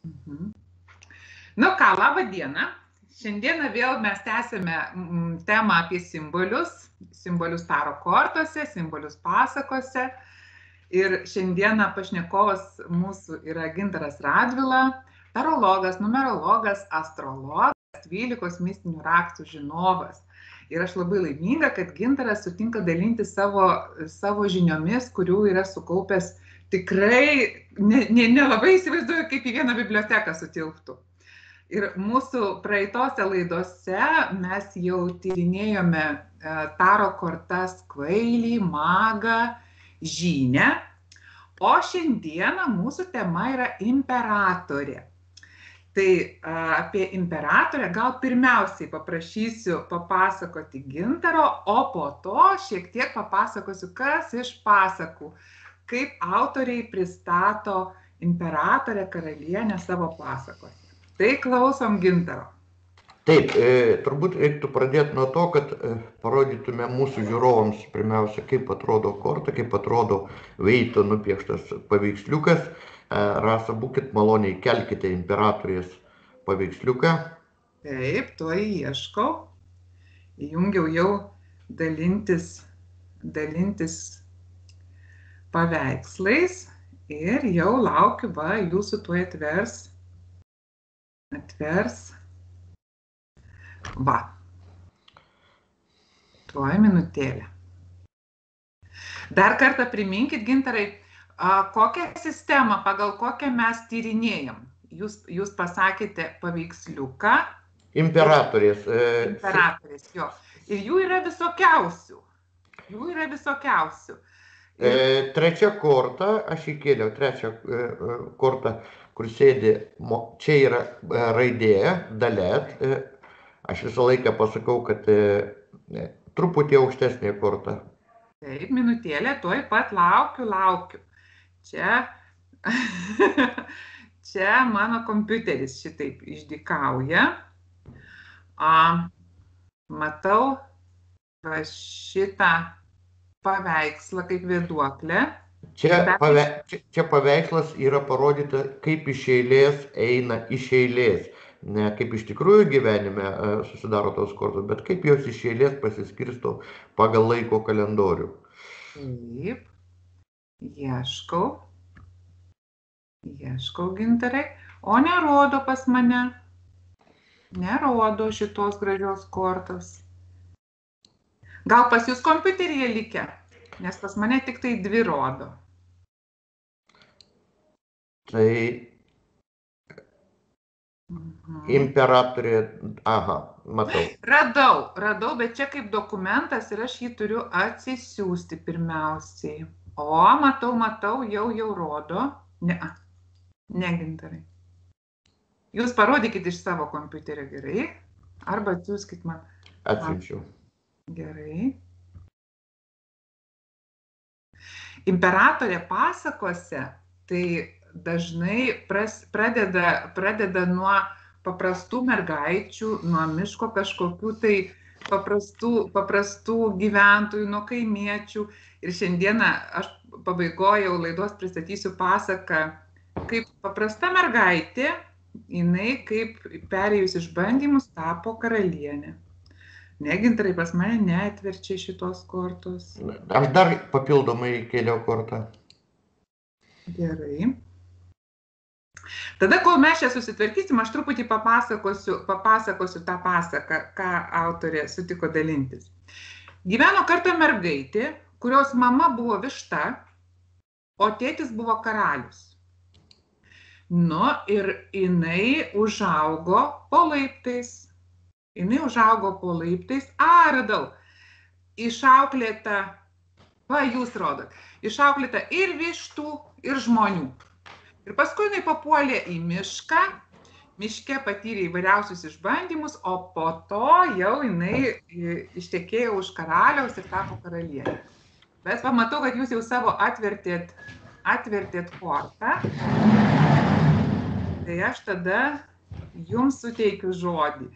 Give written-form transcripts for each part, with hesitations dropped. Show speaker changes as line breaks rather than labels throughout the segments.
Mhm. Nu ką, labą dieną. Šiandieną vėl mes tęsime temą apie simbolius. Simbolius taro kortose, simbolius pasakose. Ir šiandieną pašnekovas mūsų yra Gintaras Radvila, tarologas, numerologas, astrologas, 12 mistinių raktų žinovas. Ir aš labai laiminga, kad Gintaras sutinka dalinti savo žiniomis, kurių yra sukaupęs tikrai, nelabai įsivaizduoju, kaip į vieną biblioteką sutilptų. Ir mūsų praeitose laidose mes jau tyrinėjome taro kortas kvailį, magą, žynę, o šiandieną mūsų tema yra imperatorė. Tai apie imperatorę gal pirmiausiai paprašysiu papasakoti Gintaro, o po to šiek tiek papasakosiu, kas iš pasakų, kaip autoriai pristato imperatorę karalienę savo pasakose. Tai klausom Gintaro.
Taip, turbūt reiktų pradėti nuo to, kad parodytume mūsų žiūrovams pirmiausia, kaip atrodo korta, kaip atrodo veito nupieštas paveiksliukas. Rasa, būkit maloniai, kelkite imperatorės paveiksliuką.
Taip, tuoj ieškau. Įjungiau jau dalintis paveikslais ir jau laukiu, va, jūsų tuoj atvers. Va. Tuoj minutėlę. Dar kartą priminkit, Gintarai, kokią sistemą, pagal kokią mes tyrinėjam. Jūs pasakėte paveiksliuką.
Imperatorės.
Imperatorės, jo. Ir jų yra visokiausių.
Trečia korta, aš įkėliau trečią kortą, kur sėdi, čia yra raidė, dalet. Aš visą laiką pasakau, kad truputį aukštesnė korta.
Taip, minutėlė, tuoj pat laukiu. Čia mano kompiuteris šitaip išdykauja. Matau šitą paveikslą kaip vėduoklę.
Čia paveikslas yra parodyta, kaip iš eilės eina iš eilės. Ne kaip iš tikrųjų gyvenime susidaro tos kortos, bet kaip jos iš eilės pasiskirsto pagal laiko kalendorių.
Taip, ieškau Gintarai, o nerodo pas mane, nerodo šitos gražios kortos. Gal pas jūs kompiuteryje likę, nes pas mane tik tai 2 rodo.
Tai imperatorė, matau.
Radau, bet čia kaip dokumentas ir aš jį turiu atsisiųsti pirmiausiai. O, matau, jau rodo. Ne, Gintarai. Jūs parodykit iš savo kompiuterio, gerai? Arba atsiųskit man.
Atsiunčiau.
Gerai. Imperatorė pasakose tai dažnai pradeda nuo paprastų mergaičių, nuo miško kažkokių tai paprastų gyventojų, nuo kaimiečių. Ir šiandieną aš pabaigoje laidos pristatysiu pasaką, kaip paprasta mergaitė, jinai kaip perėjus išbandymus tapo karalienė. Ne, Gintarai, pas mane neatverčia šitos kortos.
Aš dar papildomai įkėliau kortą.
Gerai. Tada, kol mes čia susitvarkysim, aš truputį papasakosiu tą pasaką, ką autorė sutiko dalintis. Gyveno kartą mergaitė, kurios mama buvo višta, o tėtis buvo karalius. Nu, ir jinai užaugo po laiptais. Radau. Išauklėta, jūs rodot, išauklėta ir vištų, ir žmonių. Ir paskui jinai papuolė į mišką, miške patyrė įvairiausius išbandymus, o po to jau jinai ištekėjo už karaliaus ir tapo karalienė. Bet pamatau, kad jūs jau savo atvertėt kortą. Tai aš tada jums suteikiu žodį.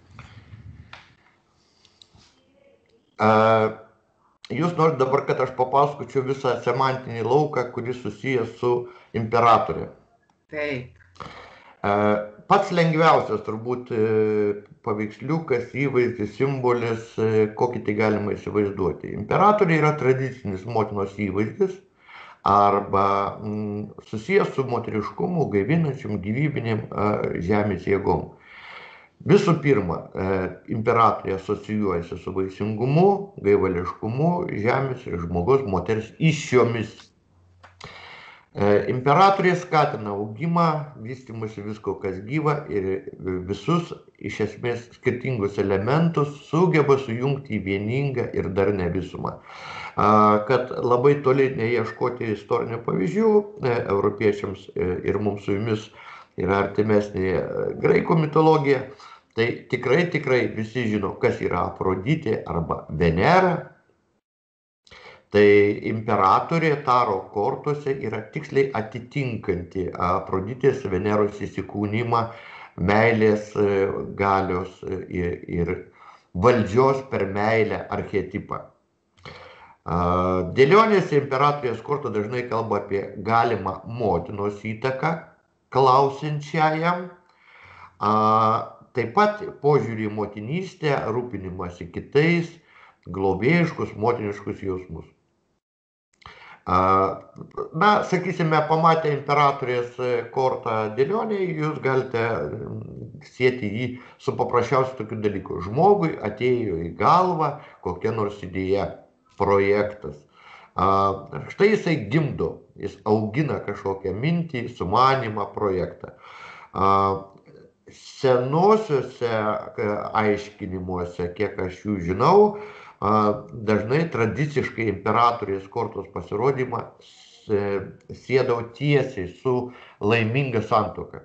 Jūs norit dabar, kad aš papasakočiau visą semantinį lauką, kuris susijęs su imperatorė.
Taip.
Pats lengviausias turbūt paveiksliukas, įvaizdis, simbolis, kokį tai galima įsivaizduoti. Imperatoriai yra tradicinis motinos įvaizdis arba susijęs su moteriškumu, gaivinančiam, gyvybinėm žemės jėgom. Visų pirma, imperatoriai asocijuojasi su vaisingumu, gaivališkumu, žemės ir žmogaus moters įsčiomis. Imperatoriai skatina augimą, vystymąsi visko, kas gyva ir visus iš esmės skirtingus elementus sugeba sujungti į vieningą ir darnią visumą. Kad labai toli neieškoti istorinių pavyzdžių, europiečiams ir mums su jumis yra artimesnė graikų mitologija, tai tikrai visi žino, kas yra Afroditė arba Venera. Tai imperatorė taro kortose yra tiksliai atitinkanti Afroditės Veneros įsikūnymą, meilės galios ir valdžios per meilę archetipą. Dėlionėse imperatorės korta dažnai kalba apie galimą motinos įtaką klausiančiajam, taip pat požiūrį į motinystę, rūpinimąsi kitais, globėjiškus, motiniškus jausmus. Na, sakysime, pamatę imperatorės kortą dėlionėje, jūs galite sieti jį su paprasčiausiu tokiu dalyku. Žmogui atėjo į galvą kokia nors idėja, projektas. Štai jisai gimdo, jis augina kažkokią mintį, sumanimą, projektą. Senosiuose aiškinimuose, kiek aš jų žinau, dažnai tradiciškai imperatorės kortos pasirodymą siedavo tiesiai su laiminga santuoka.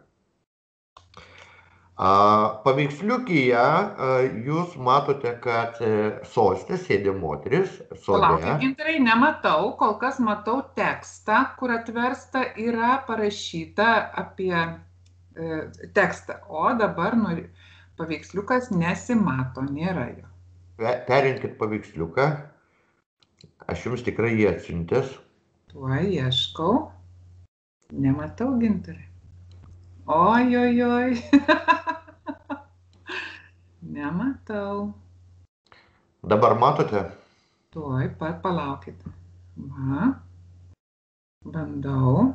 Paveiksliukyje jūs matote, kad soste sėdi moteris, sode.
Palaukit, Gintarai, nematau, kol kas matau tekstą, kur atversta yra parašyta apie tekstą, o dabar paveiksliukas nesimato, nėra jo.
Perinkit paveiksliuką, aš jums tikrai jį atsiuntęs.
Tuo ieškau, nematau, Gintarai. Oi. Nematau.
Dabar matote?
Tuoj pat palaukit. Va. Bandau.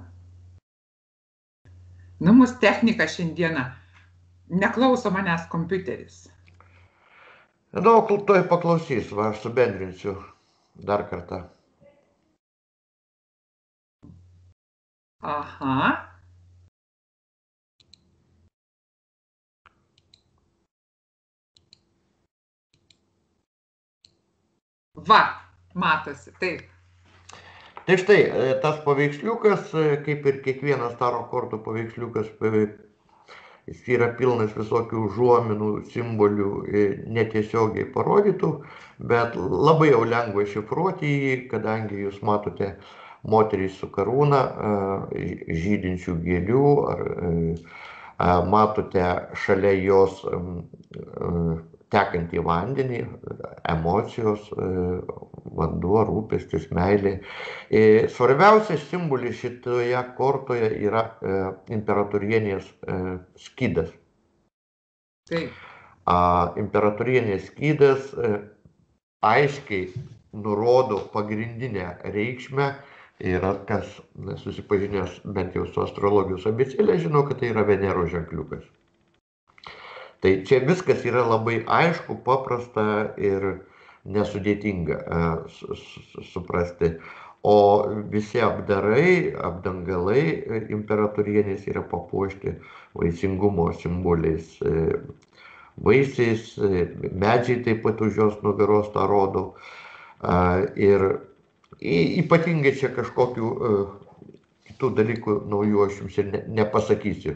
Nu, mūsų technika šiandieną. Neklauso manęs kompiuteris.
Nu, tuoj paklausys, va, aš subendrinsiu dar kartą.
Aha. Va, matosi, taip.
Tai štai, tas paveiksliukas, kaip ir kiekvienas taro kortų paveiksliukas, jis yra pilnas visokių užuominų, simbolių, netiesiogiai parodytų, bet labai jau lengva šifruoti jį, kadangi jūs matote moterį su karūna, žydinčių gėlių, ar matote šalia jos tekantį vandenį, emocijos, vanduo, rūpestis, meilė. Svarbiausias simbolis šitoje kortoje yra imperatorienės skydas.
Taip.
Imperatorienės skydas aiškiai nurodo pagrindinę reikšmę ir kas susipažinęs bent jau su astrologijos abėcėle žino, kad tai yra Veneros ženkliukas. Tai čia viskas yra labai aišku, paprasta ir nesudėtinga suprasti. O visi apdarai, apdangalai imperatorienės yra papuošti vaisingumo simboliais. Vaisiais, medžiai taip pat už jos nugaros tą rodo. Ir ypatingai čia kažkokių kitų dalykų naujų aš jums ir nepasakysiu.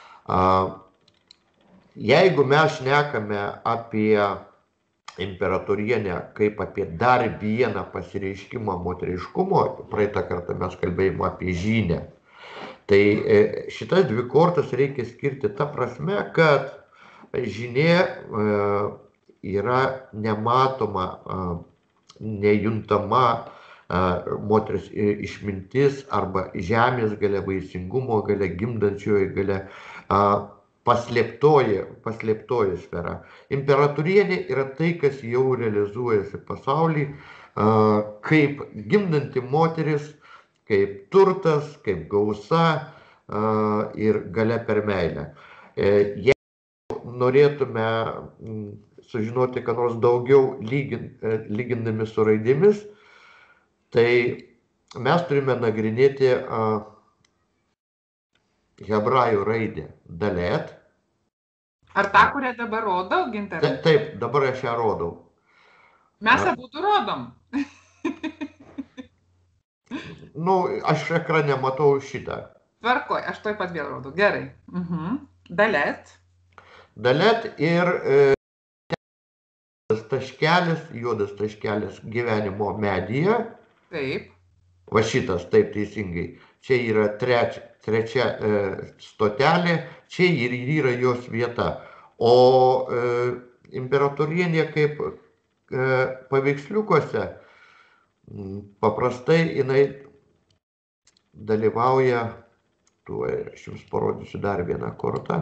Jeigu mes šnekame apie imperatorienę kaip apie dar vieną pasireiškimą moteriškumo, praeitą kartą mes kalbėjome apie žynę, tai šitas dvi kortas reikia skirti ta prasme, kad žynė yra nematoma, nejuntama moters išmintis arba žemės galia, vaisingumo galia, gimdančioji galia. paslėptoji sfera. Imperatorienė yra tai, kas jau realizuojasi pasaulyje, kaip gimdanti moteris, kaip turtas, kaip gausa ir galia per meilę. Jeigu norėtume sužinoti, ką nors daugiau lygindami su raidėmis, tai mes turime nagrinėti hebrajų raidę dalet.
Ar tą, kurią dabar rodau, Gintarai?
Taip, dabar aš ją rodau.
Mes abudu rodom.
Aš ekrane matau šitą.
Tvarkoj, aš tuoj pat vėl rodau. Gerai. Dalet.
Dalet ir juodas taškelis gyvenimo medyje.
Taip.
Va šitas, taip teisingai. Čia yra trečia stotelė, čia ir yra jos vieta. O imperatorienė kaip paveiksliukuose paprastai jinai dalyvauja, aš jums parodysiu dar vieną kortą.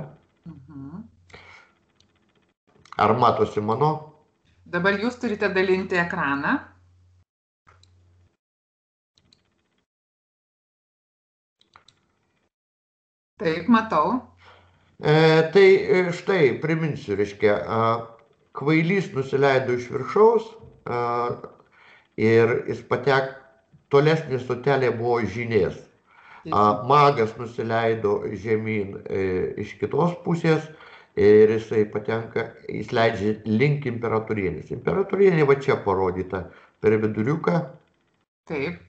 Ar matosi mano?
Dabar jūs turite dalinti ekraną. Taip, matau.
Tai štai, priminsiu, reiškia, kvailys nusileido iš viršaus ir jis tolesnė stotelė buvo žynės. Magas nusileido žemyn iš kitos pusės ir jis leidžia link imperatorienės. Imperatorienė va čia parodyta per viduriuką.
Taip.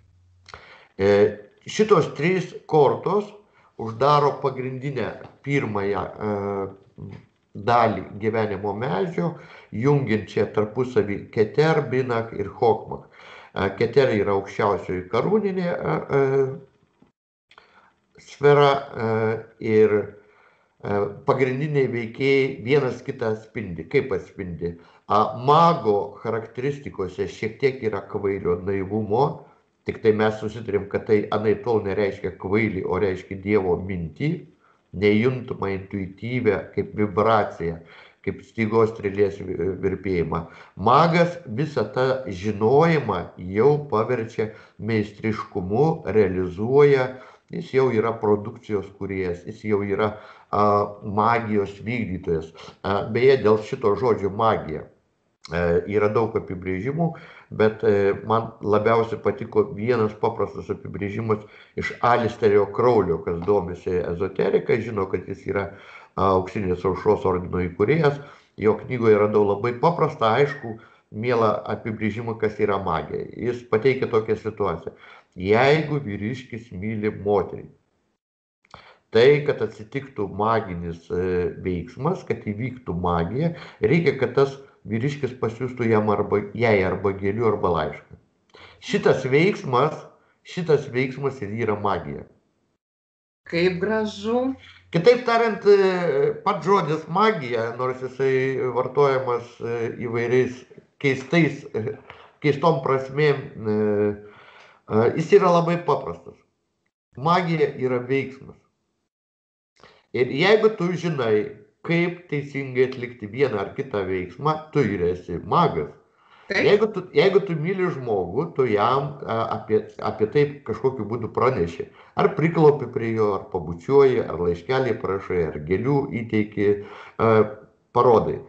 Šitos trys kortos uždaro pagrindinę pirmąją dalį gyvenimo medžio, jungiančią tarpusavį Keter, Binak ir Chokmak. Keter yra aukščiausioji karūninė sfera ir pagrindiniai veikėjai vienas kitą atspindi. Kaip atspindi? Mago charakteristikose šiek tiek yra kvailio naivumo, tik tai mes susitarėm, kad tai anaiptol nereiškia kvailį, o reiškia Dievo mintį, nejuntamą intuityvę kaip vibraciją, kaip stygos strėlės virpėjimą. Magas visą tą žinojimą jau paverčia meistriškumu, realizuoja, jis jau yra produkcijos kūrėjas, jis jau yra magijos vykdytojas. Beje, dėl šito žodžio magija yra daug apibrėžimų, bet man labiausiai patiko vienas paprastas apibrėžimas iš Alisterio Kraulio, kas domisi ezoterika, žino, kad jis yra Auksinės aušros ordino įkūrėjas. Jo knygoje radau labai paprastą, aišku, mielą apibrėžimą, kas yra magija. Jis pateikia tokią situaciją. Jeigu vyriškis myli moterį, tai, kad atsitiktų maginis veiksmas, kad įvyktų magija, reikia, kad tas vyriškis pasiųstų jai arba gėlių, arba laišką. Šitas veiksmas ir yra magija.
Kaip gražu.
Kitaip tariant, pats žodis magija, nors jisai vartojamas įvairiais keistom prasmėm, jis yra labai paprastas. Magija yra veiksmas. Ir jeigu tu žinai, kaip teisingai atlikti vieną ar kitą veiksmą, tu ir esi magas. Jeigu tu myli žmogų, tu jam apie tai kažkokiu būdu praneši. Ar priklopi prie jo, ar pabučiuoji, ar laiškelį parašai, ar gėlių įteiki, parodai.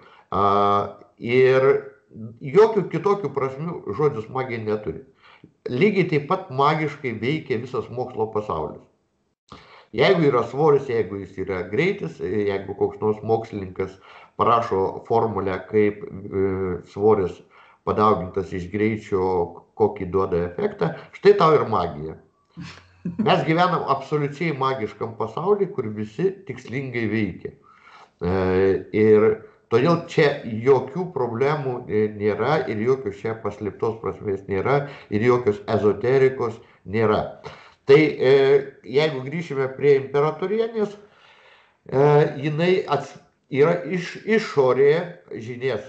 Ir jokių kitokių prasmių žodis magija neturi. Lygiai taip pat magiškai veikia visas mokslo pasaulis. Jeigu yra svoris, jeigu jis yra greitis, jeigu koks nors mokslininkas parašo formulę, kaip svoris padaugintas iš greičio, kokį duoda efektą, štai tau ir magija. Mes gyvenam absoliučiai magiškam pasaulyje, kur visi tikslingai veikia. Ir todėl čia jokių problemų nėra ir jokios čia paslėptos prasmės nėra ir jokios ezoterikos nėra. Tai jeigu grįšime prie imperatorienės, jinai yra išorėje žynės.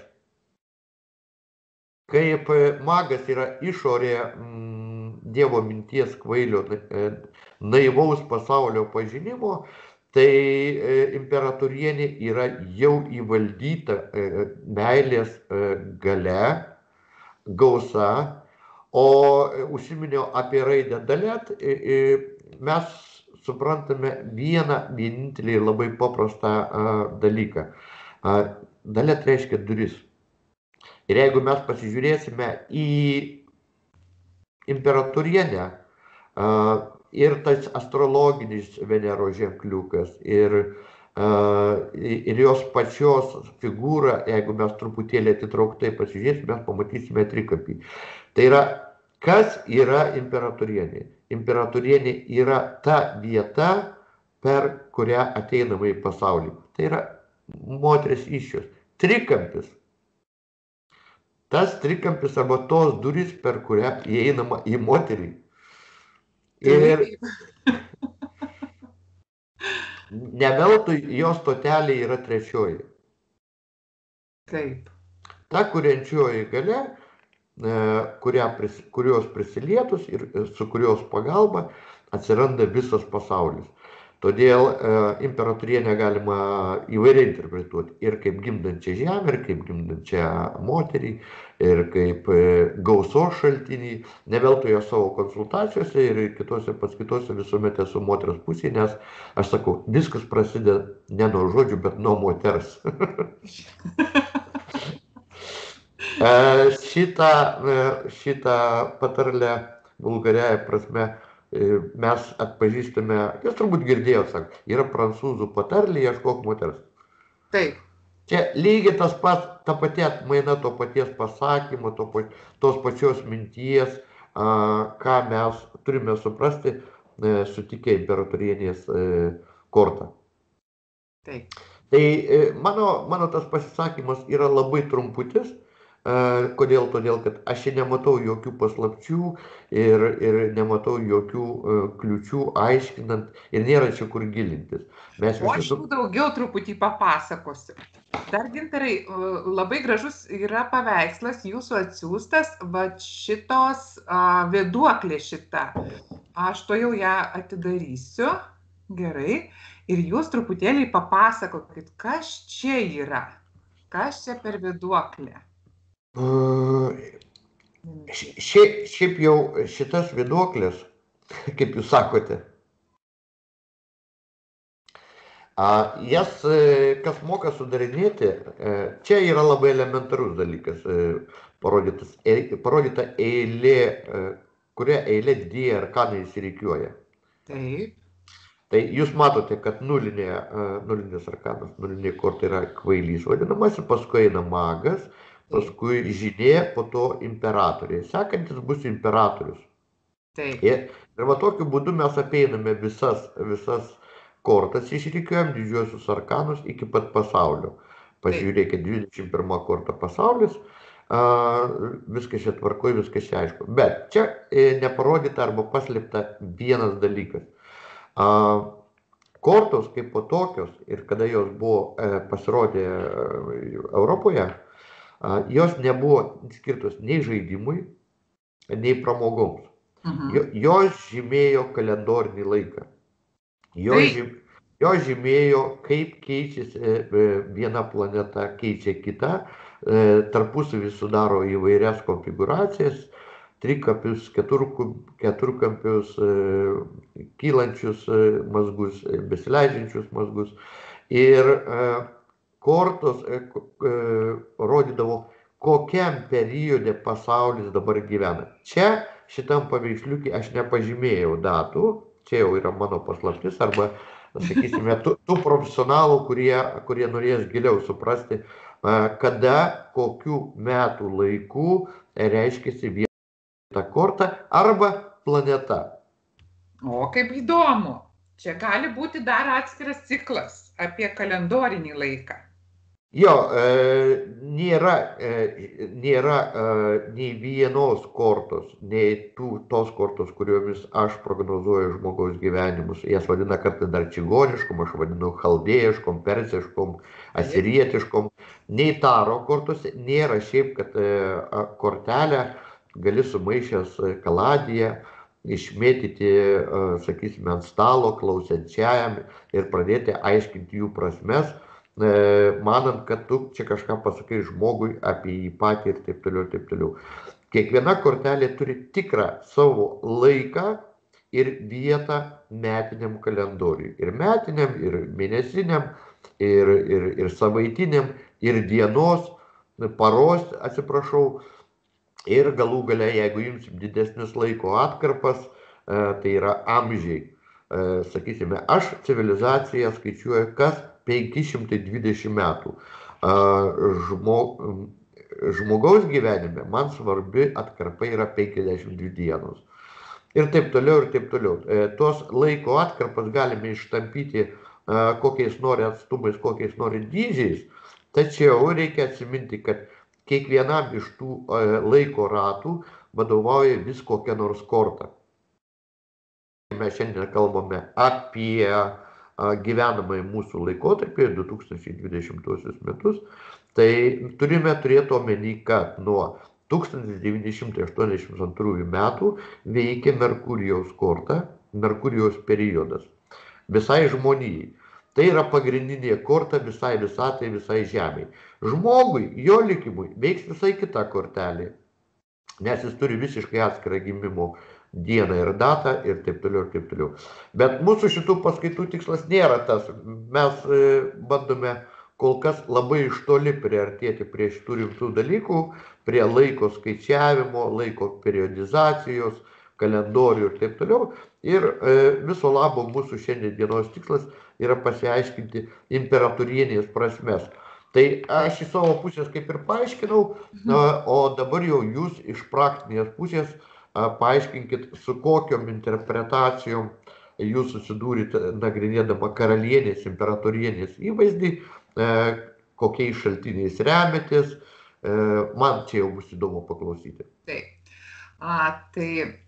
Kaip magas yra išorėje Dievo minties kvailio naivaus pasaulio pažinimo, tai imperatorienė yra jau įvaldyta meilės galia, gausa, o užsiminiau apie raidę dalet, mes suprantame vienintelį labai paprastą dalyką. Dalet reiškia duris. Ir jeigu mes pasižiūrėsime į imperatorienę ir tas astrologinis Veneros ženkliukas ir jos pačios figūrą, jeigu mes truputėlį atitrauktai pasižiūrėsime, mes pamatysime trikampį. Tai yra, kas yra imperatorienė? Imperatorienė yra ta vieta, per kurią ateinama į pasaulį. Tai yra moters įsčios. Trikampis. Tas trikampis arba tos durys, per kurią įeinama į moterį. Ir ne veltui jos stotelė yra trečioji.
Taip.
Ta kuriančioji galia, kurios prisilietus ir su kurios pagalba atsiranda visas pasaulis. Todėl imperatorienę galima įvairiai interpretuoti ir kaip gimdančią žemę, ir kaip gimdančią moterį, ir kaip gausos šaltinį. Ne veltui savo konsultacijose ir kitose visuomet esu moters pusėje, nes aš sakau, viskas prasideda ne nuo žodžių, bet nuo moters. Šitą patarlę vulgariąja prasme mes atpažįstame, jūs turbūt girdėjot, yra prancūzų patarlė, ieškok moters.
Taip.
Čia lygiai tas pats, ta pati atmaina to paties pasakymo, tos pačios minties, ką mes turime suprasti, sutikę imperatorienės kortą.
Taip.
Tai mano tas pasisakymas yra labai trumputis. Kodėl? Todėl, kad aš čia nematau jokių paslapčių ir nematau jokių kliučių aiškinant ir nėra čia kur gilintis.
O aš jau daugiau truputį papasakosiu. Dar, Gintarai, labai gražus yra paveikslas jūsų atsiųstas, va šitos vėduoklė šita. Aš to jau ją atidarysiu. Gerai. Ir jūs truputėlį papasakokit, kas čia yra. Kas čia per vėduoklė?
Šiaip jau šitas vėduoklės, kaip jūs sakote, jas, kas moka sudarinėti, čia yra labai elementarus dalykas, parodyta eilė, kuria eilė didieji arkanai įsirikiuoja.
Taip.
Tai jūs matote, kad nulinis arkanas, nulinė korta yra kvailys vadinamas, paskui eina magas, paskui žydė, po to imperatorė. Sekantis bus imperatorius.
Taip.
Ir va tokiu būdu mes apeiname visas kortas, išrikiuojam didžiuosius arkanus iki pat pasaulio. Pažiūrėkit, 21 korta pasaulis, viskas čia tvarkoj, viskas čia aišku. Bet čia neparodyta arba paslėpta vienas dalykas. Kortos kaip po tokios ir kada jos buvo pasirodė Europoje, jos nebuvo skirtos nei žaidimui, nei pramogoms. Jos žymėjo kalendorinį laiką. Jos žymėjo, kaip keičiasi viena planeta, keičia kitą, tarpusavį sudaro įvairias konfiguracijas, trikampius, keturkampius, kylančius mazgus, besileidžiančius mazgus. Ir kortos rodydavo, kokiam periode pasaulis dabar gyvena. Čia šitam paveiksliukį aš nepažymėjau datų, čia jau yra mano paslaptis, arba, sakysime, tų profesionalų, kurie norės giliau suprasti, kada, kokių metų laikų reiškiasi viena korta arba planeta.
O, kaip įdomu. Čia gali būti dar atskiras ciklas apie kalendorinį laiką.
Jo, nėra nei vienos kortos, nei tos kortos, kuriomis aš prognozuoju žmogaus gyvenimus. Jas vadina kartais dar čigoniškom, aš vadinu chaldėjiškom, persiškom, asirietiškom. Nei taro kortose nėra šiaip, kad kortelę gali sumaišęs kaladiją išmėtyti, sakysime, ant stalo klausiančiajam ir pradėti aiškinti jų prasmes, manant, kad tu čia kažką pasakai žmogui apie jį patį ir taip toliau, ir taip toliau. Kiekviena kortelė turi tikrą savo laiką ir vietą metiniam kalendoriui. Ir metiniam, ir mėnesiniam, ir savaitiniam, ir dienos, paros, atsiprašau. Ir galų gale, jeigu imsim didesnius laiko atkarpas, tai yra amžiai. Sakysime, aš civilizaciją skaičiuoju kas 520 metų. Žmogaus gyvenime man svarbi atkarpa yra 52 dienos. Ir taip toliau, ir taip toliau. Tos laiko atkarpas galime ištampyti kokiais nori atstumais, kokiais nori dydžiais, tačiau reikia atsiminti, kad kiekvienam iš tų laiko ratų vadovauja vis kokia nors korta. Mes šiandien kalbame apie gyvenamąjį mūsų laikotarpį 2020 metus, tai turime turėti omeny, kad nuo 1982 metų veikia Merkurijaus korta, Merkurijaus periodas visai žmonijai. Tai yra pagrindinė korta visai visatai, visai žemei. Žmogui, jo likimui veiks visai kita kortelė, nes jis turi visiškai atskirą gimimo dieną ir datą ir taip toliau, ir taip toliau. Bet mūsų šitų paskaitų tikslas nėra tas. Mes bandome kol kas labai iš toli priartėti prie šitų rimtų dalykų, prie laiko skaičiavimo, laiko periodizacijos, kalendorių ir taip toliau. Ir viso labo mūsų šiandien dienos tikslas yra pasiaiškinti imperatorienės prasmes. Tai aš iš savo pusės kaip ir paaiškinau, o dabar jau jūs iš praktinės pusės paaiškinkit, su kokiom interpretacijom jūs susidūrite nagrinėdama karalienės, imperatorienės įvaizdį, kokiais šaltiniais remiatės. Man čia jau bus įdomu paklausyti.
Taip. Tai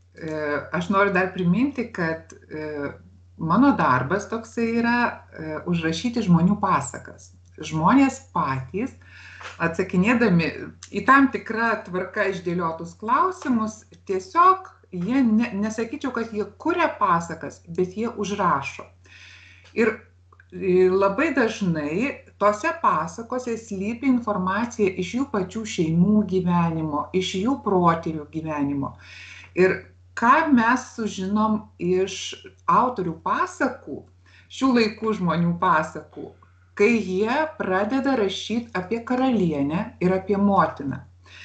aš noriu dar priminti, kad mano darbas toksai yra užrašyti žmonių pasakas. Žmonės patys, atsakinėdami į tam tikrą tvarką išdėliotus klausimus, tiesiog jie, nesakyčiau, kad jie kuria pasakas, bet jie užrašo. Ir labai dažnai tose pasakose slypi informacija iš jų pačių šeimų gyvenimo, iš jų protėvių gyvenimo. Ir ką mes sužinom iš autorių pasakų, šių laikų žmonių pasakų, kai jie pradeda rašyti apie karalienę ir apie motiną.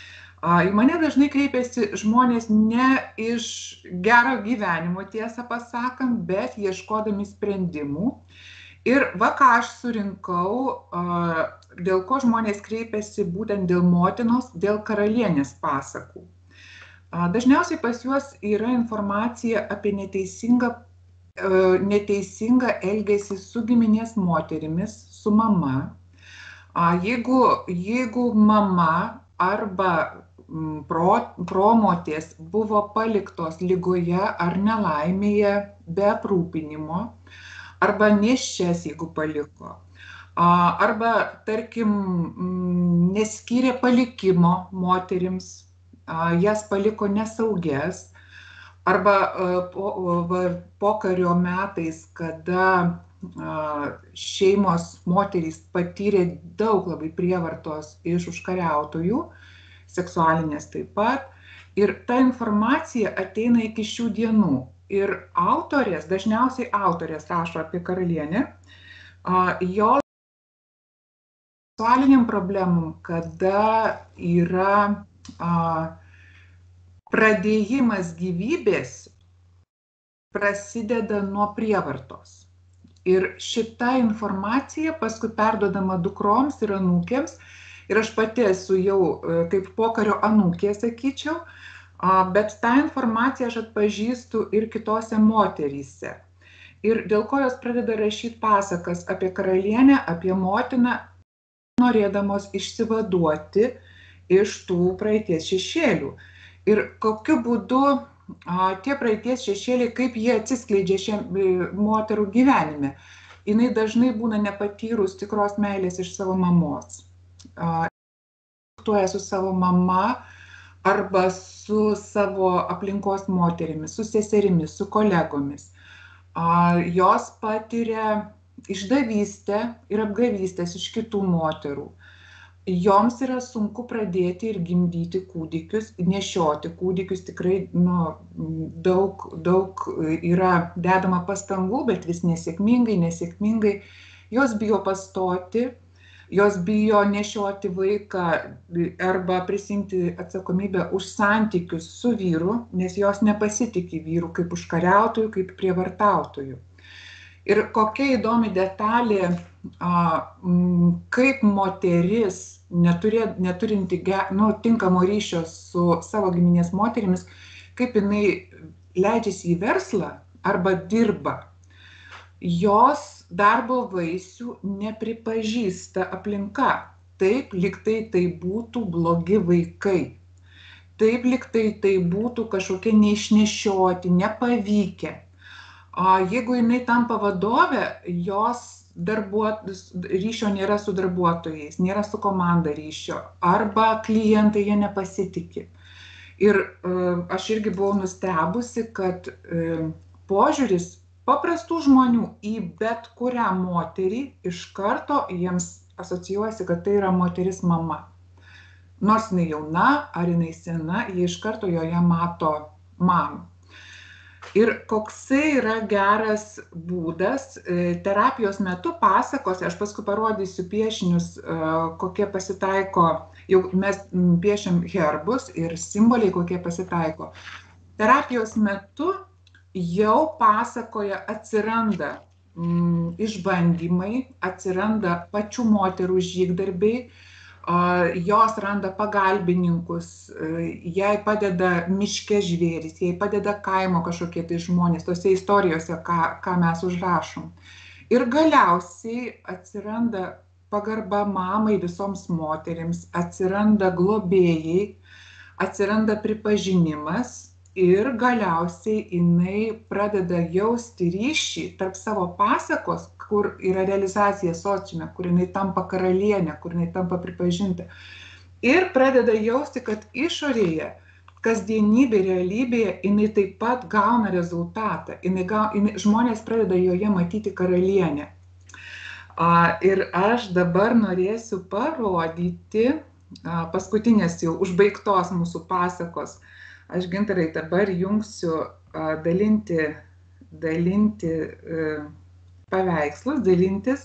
Į mane dažnai kreipiasi žmonės ne iš gero gyvenimo, tiesą pasakant, bet ieškodami sprendimų. Ir va ką aš surinkau, dėl ko žmonės kreipiasi būtent dėl motinos, dėl karalienės pasakų. Dažniausiai pas juos yra informacija apie neteisingą elgesį su giminės moterimis, su mama. Jeigu mama arba promotės buvo paliktos ligoje ar nelaimėje be aprūpinimo, arba nėščias, jeigu paliko, arba, tarkim, neskyrė palikimo moterims, jas paliko nesaugias, arba pokario metais, kada šeimos moterys patyrė daug labai prievartos iš užkariautojų, seksualinės taip pat, ir ta informacija ateina iki šių dienų. Ir autorės, dažniausiai autorės rašo apie karalienę, jo seksualiniam problemom, kada yra pradėjimas gyvybės, prasideda nuo prievartos. Ir šita informacija paskui perduodama dukroms ir anūkėms, ir aš pati esu jau kaip pokario anūkė, sakyčiau, bet tą informaciją aš atpažįstu ir kitose moteryse. Ir dėl ko jos pradeda rašyti pasakas apie karalienę, apie motiną, norėdamos išsivaduoti iš tų praeities šešėlių. Ir kokiu būdu tie praeities šešėliai, kaip jie atsiskleidžia moterų gyvenime. Jinai dažnai būna nepatyrus tikros meilės iš savo mamos. Su savo mama, arba su savo aplinkos moterimis, su seserimis, su kolegomis. Jos patiria išdavystę ir apgavystės iš kitų moterų. Joms yra sunku pradėti ir gimdyti kūdikius, nešioti kūdikius, tikrai daug yra dedama pastangų, bet vis nesėkmingai. Jos bijo pastoti, jos bijo nešioti vaiką arba prisimti atsakomybę už santykius su vyru, nes jos nepasitikė vyru kaip užkariautojų, kaip prievartautojų. Ir kokia įdomi detalė, kaip moteris, neturinti tinkamo ryšio su savo giminės moterimis, kaip jinai leidžiasi į verslą arba dirba. Jos darbo vaisių nepripažįsta aplinka. Taip, lyg tai būtų blogi vaikai. Taip, lyg tai būtų kažkokie neišnešioti, nepavykę. Jeigu jinai tampa vadovė, jos ryšio nėra su darbuotojais, nėra su komanda ryšio, arba klientai jie nepasitikė. Ir aš irgi buvau nustebusi, kad požiūris paprastų žmonių į bet kurią moterį iš karto jiems asocijuojasi, kad tai yra moteris mama. Nors jinai jauna ar jinai sena, jie iš karto joje mato mamą. Ir koksai yra geras būdas, terapijos metu pasakose, aš paskui parodysiu piešinius, kokie pasitaiko, jau mes piešiam herbus ir simboliai, kokie pasitaiko. Terapijos metu jau pasakoje atsiranda išbandymai, atsiranda pačių moterų žygdarbiai, jos randa pagalbininkus, jai padeda miške žvėrys, jai padeda kaimo kažkokie tai žmonės, tose istorijose, ką mes užrašom. Ir galiausiai atsiranda pagarba mamai visoms moterims, atsiranda globėjai, atsiranda pripažinimas ir galiausiai jinai pradeda jausti ryšį tarp savo pasakos, kur yra realizacija sociume, kur jinai tampa karalienė, kur jinai tampa pripažinta. Ir pradeda jausti, kad išorėje, kasdienybė, realybėje, jinai taip pat gauna rezultatą. Žmonės pradeda joje matyti karalienę. Ir aš dabar norėsiu parodyti paskutinės jau užbaigtos mūsų pasakos. Aš, Gintarai, dabar jungsiu dalinti paveikslus, dalintis.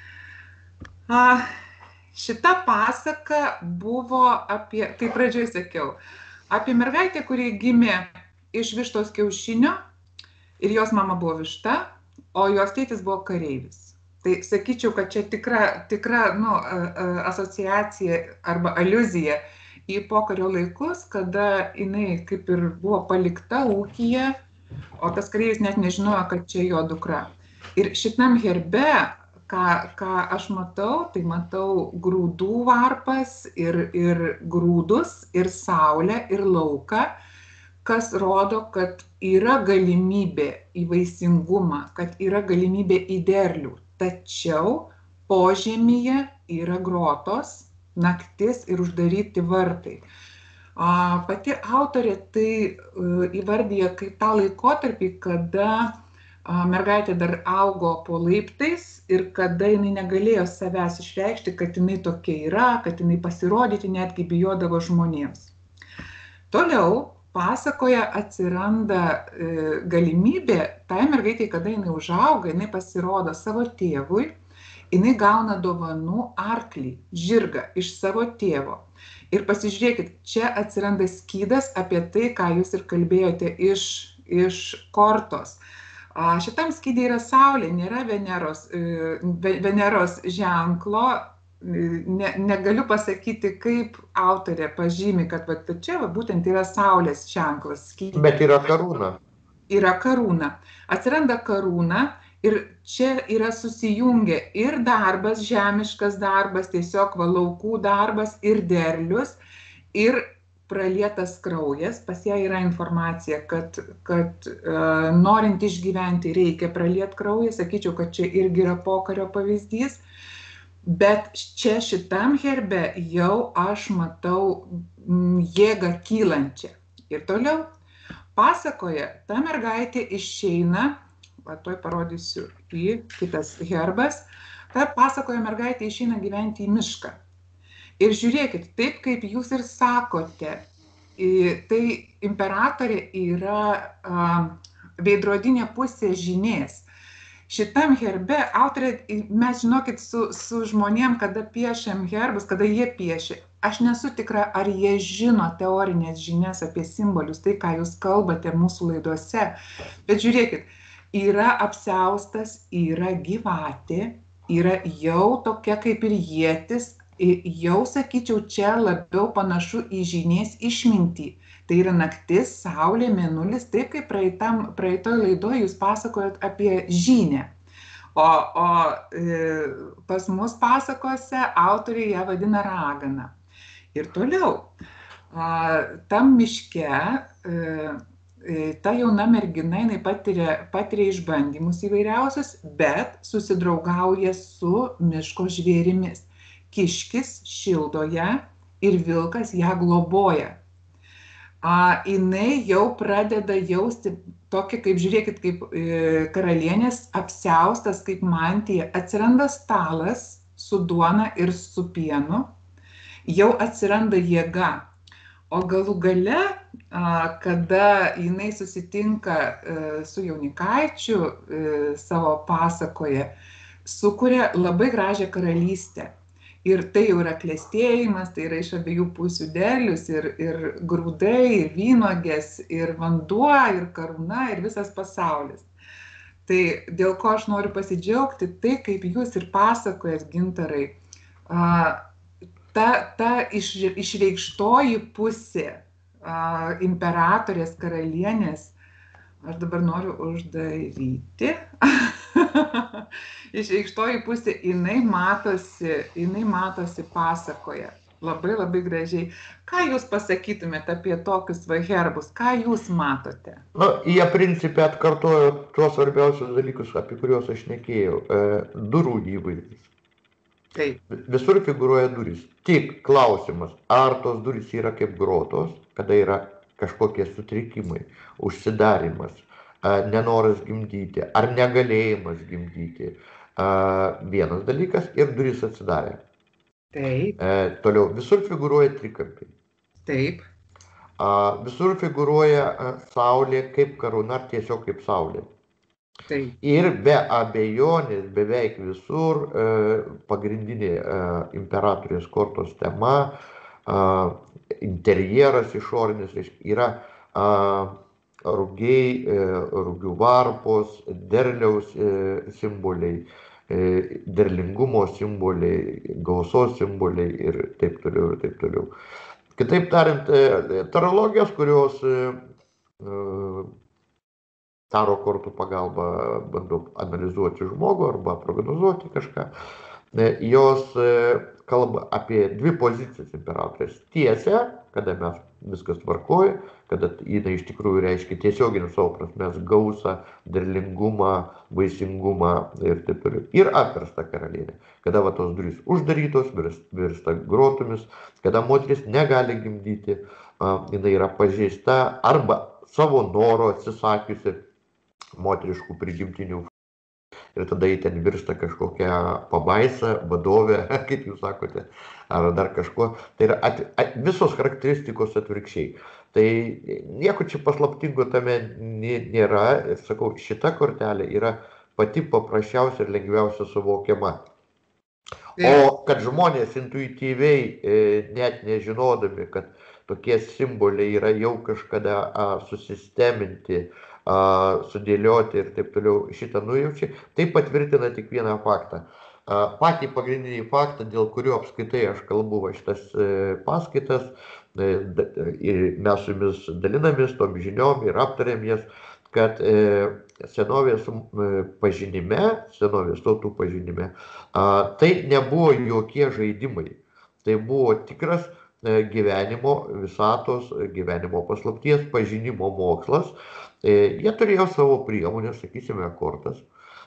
Šita pasaka buvo apie, kaip pradžioj sakiau, apie mergaitę, kuri gimė iš vištos kiaušinio ir jos mama buvo višta, o jos tėtis buvo kareivis. Tai sakyčiau, kad čia tikra asociacija arba aliuzija į pokario laikus, kada jinai kaip ir buvo palikta ūkyje, o tas kareivis net nežinojo, kad čia jo dukra. Ir šitam herbe, ką aš matau, tai matau grūdų varpas ir grūdus, ir saulę, ir lauką, kas rodo, kad yra galimybė į vaisingumą, kad yra galimybė į derlių. Tačiau požemyje yra grotos, naktis ir uždaryti vartai. Pati autorė tai įvardyja kaip tą laikotarpį, kada mergaitė dar augo po laiptais ir kada jinai negalėjo savęs išreikšti, kad jinai tokia yra, kad jinai pasirodyti netgi bijodavo žmonėms. Toliau pasakoje atsiranda galimybė tai mergaitei, kada jinai užauga, jinai pasirodo savo tėvui, jinai gauna dovanų arklį, žirgą iš savo tėvo. Ir pasižiūrėkit, čia atsiranda skydas apie tai, ką jūs ir kalbėjote iš kortos. Šitam skydė yra saulė, nėra Veneros ženklo. Negaliu pasakyti, kaip autorė pažymi, kad čia būtent yra saulės ženklas.
Bet yra karūna.
Yra karūna. Atsiranda karūna ir čia yra susijungę ir darbas, žemiškas darbas, tiesiog laukų darbas, ir derlius, ir pralietas kraujas. Pas ją yra informacija, kad norint išgyventi reikia praliet kraują. Sakyčiau, kad čia irgi yra pokario pavyzdys. Bet čia šitam herbe jau aš matau jėgą kylančią. Ir toliau pasakoje ta mergaitė išeina, va tuoj parodysiu kitas herbas, ta pasakoje mergaitė išeina gyventi į mišką. Ir žiūrėkit, taip kaip jūs ir sakote, tai imperatorė yra veidrodinė pusė žynės. Šitam herbe autorė, mes žinokit, su žmonėm, kada piešiam herbus, kada jie piešia, aš nesu tikra, ar jie žino teorinės žinias apie simbolius, tai ką jūs kalbate mūsų laidose. Bet žiūrėkit, yra apsiaustas, yra gyvatė, yra jau tokia kaip ir ietis, jau sakyčiau, čia labiau panašu į žynės išmintį. Tai yra naktis, saulė, mėnulis, taip kaip praeitoj laidoj jūs pasakojat apie žynę. O pas mus pasakose autoriai ją vadina ragana. Ir toliau, tam miške ta jauna mergina, jinai patiria išbandymus įvairiausius, bet susidraugauja su miško žvėrimis. Kiškis šildo ją ir vilkas ją globoja. Jinai jau pradeda jausti tokį, kaip žiūrėkit, kaip karalienės apsiaustas, kaip mantija, atsiranda stalas su duona ir su pienu, jau atsiranda jėga. O galų gale, kada jinai susitinka su jaunikaičiu savo pasakoje, sukuria labai gražią karalystę. Ir tai jau yra klestėjimas, tai yra iš abiejų pusių derlius, ir grūdai, ir vynuogės, ir vanduo, ir karūna, ir visas pasaulis. Tai dėl ko aš noriu pasidžiaugti, tai kaip jūs ir pasakojat, Gintarai, ta išreikštoji pusė imperatorės, karalienės, aš dabar noriu uždaryti. Išreikštoji pusė, jinai matosi pasakoje. Labai, labai gražiai. Ką jūs pasakytumėte apie tokius herbus? Ką jūs matote?
Jie principe atkartojo tuos svarbiausius dalykus, apie kuriuos aš šnekėjau. Durų įvaizdis.
Taip.
Visur figūruoja durys. Tik klausimas, ar tos durys yra kaip grotos, kada yra kažkokie sutrikimai, užsidarimas, nenoras gimdyti, ar negalėjimas gimdyti. Vienas dalykas ir durys atsidarė.
Taip.
Toliau, visur figūruoja trikampiai.
Taip.
Visur figūruoja saulė kaip karūna, ar tiesiog kaip saulė.
Taip.
Ir be abejonės beveik visur pagrindinė imperatorės kortos tema, interjeras išorinis, yra rugiai, rugių varpos, derliaus simboliai, derlingumo simboliai, gausos simboliai ir taip toliau, ir taip toliau. Kitaip tariant, tarologijos, kurios taro kortų pagalba bando analizuoti žmogų arba prognozuoti kažką, jos kalba apie dvi pozicijas imperatorės. Tiesę, kada mes viskas tvarkoja, kada jinai iš tikrųjų reiškia tiesioginių savo prasmės gausą, derlingumą, vaisingumą ir taip toliau. Ir apversta karalienė, kada va tos durys uždarytos, virsta grotomis, kada moteris negali gimdyti, jinai yra pažeista arba savo noro atsisakiusi moteriškų prigimtinių. Ir tada jį ten virsta kažkokia pabaisa, vadovė, kaip jūs sakote, ar dar kažko. Tai yra visos charakteristikos atvirkščiai. Tai nieko čia paslaptingo tame nėra. Ir sakau, šita kortelė yra pati paprasčiausia ir lengviausia suvokiama. O kad žmonės intuityviai, net nežinodami, kad tokie simboliai yra jau kažkada susisteminti, sudėlioti ir taip toliau, šitą nujaučia, tai patvirtina tik vieną faktą. Patį pagrindinį faktą, dėl kurio apskaitai aš kalbu šitas paskaitas, ir mes su jumis dalinamės tom žiniom ir aptarėm jas, kad senovės pažinime, senovės tautų pažinime, tai nebuvo jokie žaidimai. Tai buvo tikras gyvenimo, visatos, gyvenimo paslapties, pažinimo mokslas. Jie turėjo savo priemonės, sakysime, kortas.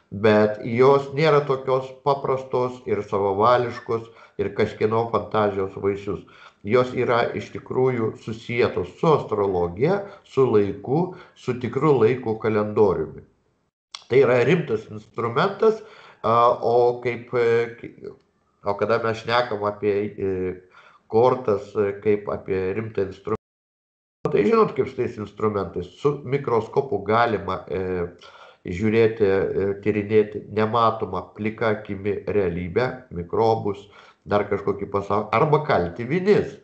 bet jos nėra tokios paprastos ir savavališkos ir kažkieno fantazijos vaisius. Jos yra iš tikrųjų susietos su astrologija, su laiku, su tikru laiko kalendoriumi. Tai yra rimtas instrumentas, o kada mes šnekam apie kortas, kaip apie rimtą instrumentą, tai žinot, kaip su tais instrumentais, su mikroskopu galima žiūrėti, tyrinėti nematomą plika akimi realybę, mikrobus, dar kažkokį pasaulį, arba kalti vinis.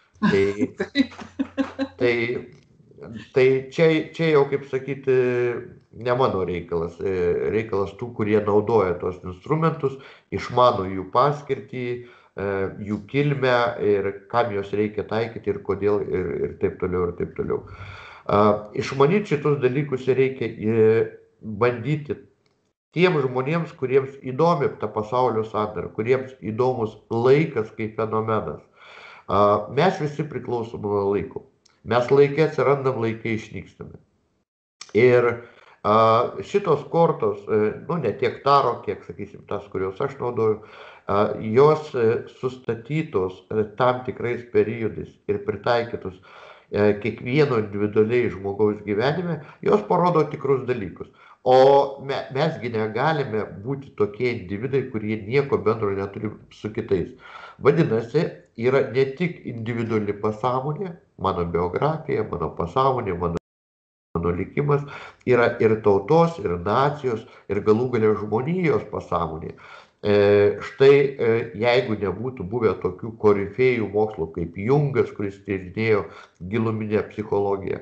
Tai čia jau, kaip sakyti, ne mano reikalas. Reikalas tų, kurie naudoja tos instrumentus, išmano jų paskirtį, jų kilmę ir kam jos reikia taikyti ir kodėl ir taip toliau ir taip toliau. Išmanyti šitus dalykus reikia bandyti tiem žmonėms, kuriems įdomi ta pasaulio sandara, kuriems įdomus laikas kaip fenomenas. Mes visi priklausom nuo laiko. Mes laikė atsirandam, laikė išnykstame. Ir šitos kortos, ne tiek taro, kiek, sakysim, tas, kurios aš naudoju, jos sustatytos tam tikrais periodais ir pritaikytos kiekvieno individualiai žmogaus gyvenime, jos parodo tikrus dalykus. O mesgi negalime būti tokie individai, kurie nieko bendro neturi su kitais. Vadinasi, yra ne tik individuali pasąmonė, mano biografija, mano pasąmonė, mano likimas, yra ir tautos, ir nacijos, ir galų gale žmonijos pasąmonė. Štai jeigu nebūtų buvę tokių korifėjų mokslo kaip Jungas, kuris tyrinėjo giluminę psichologiją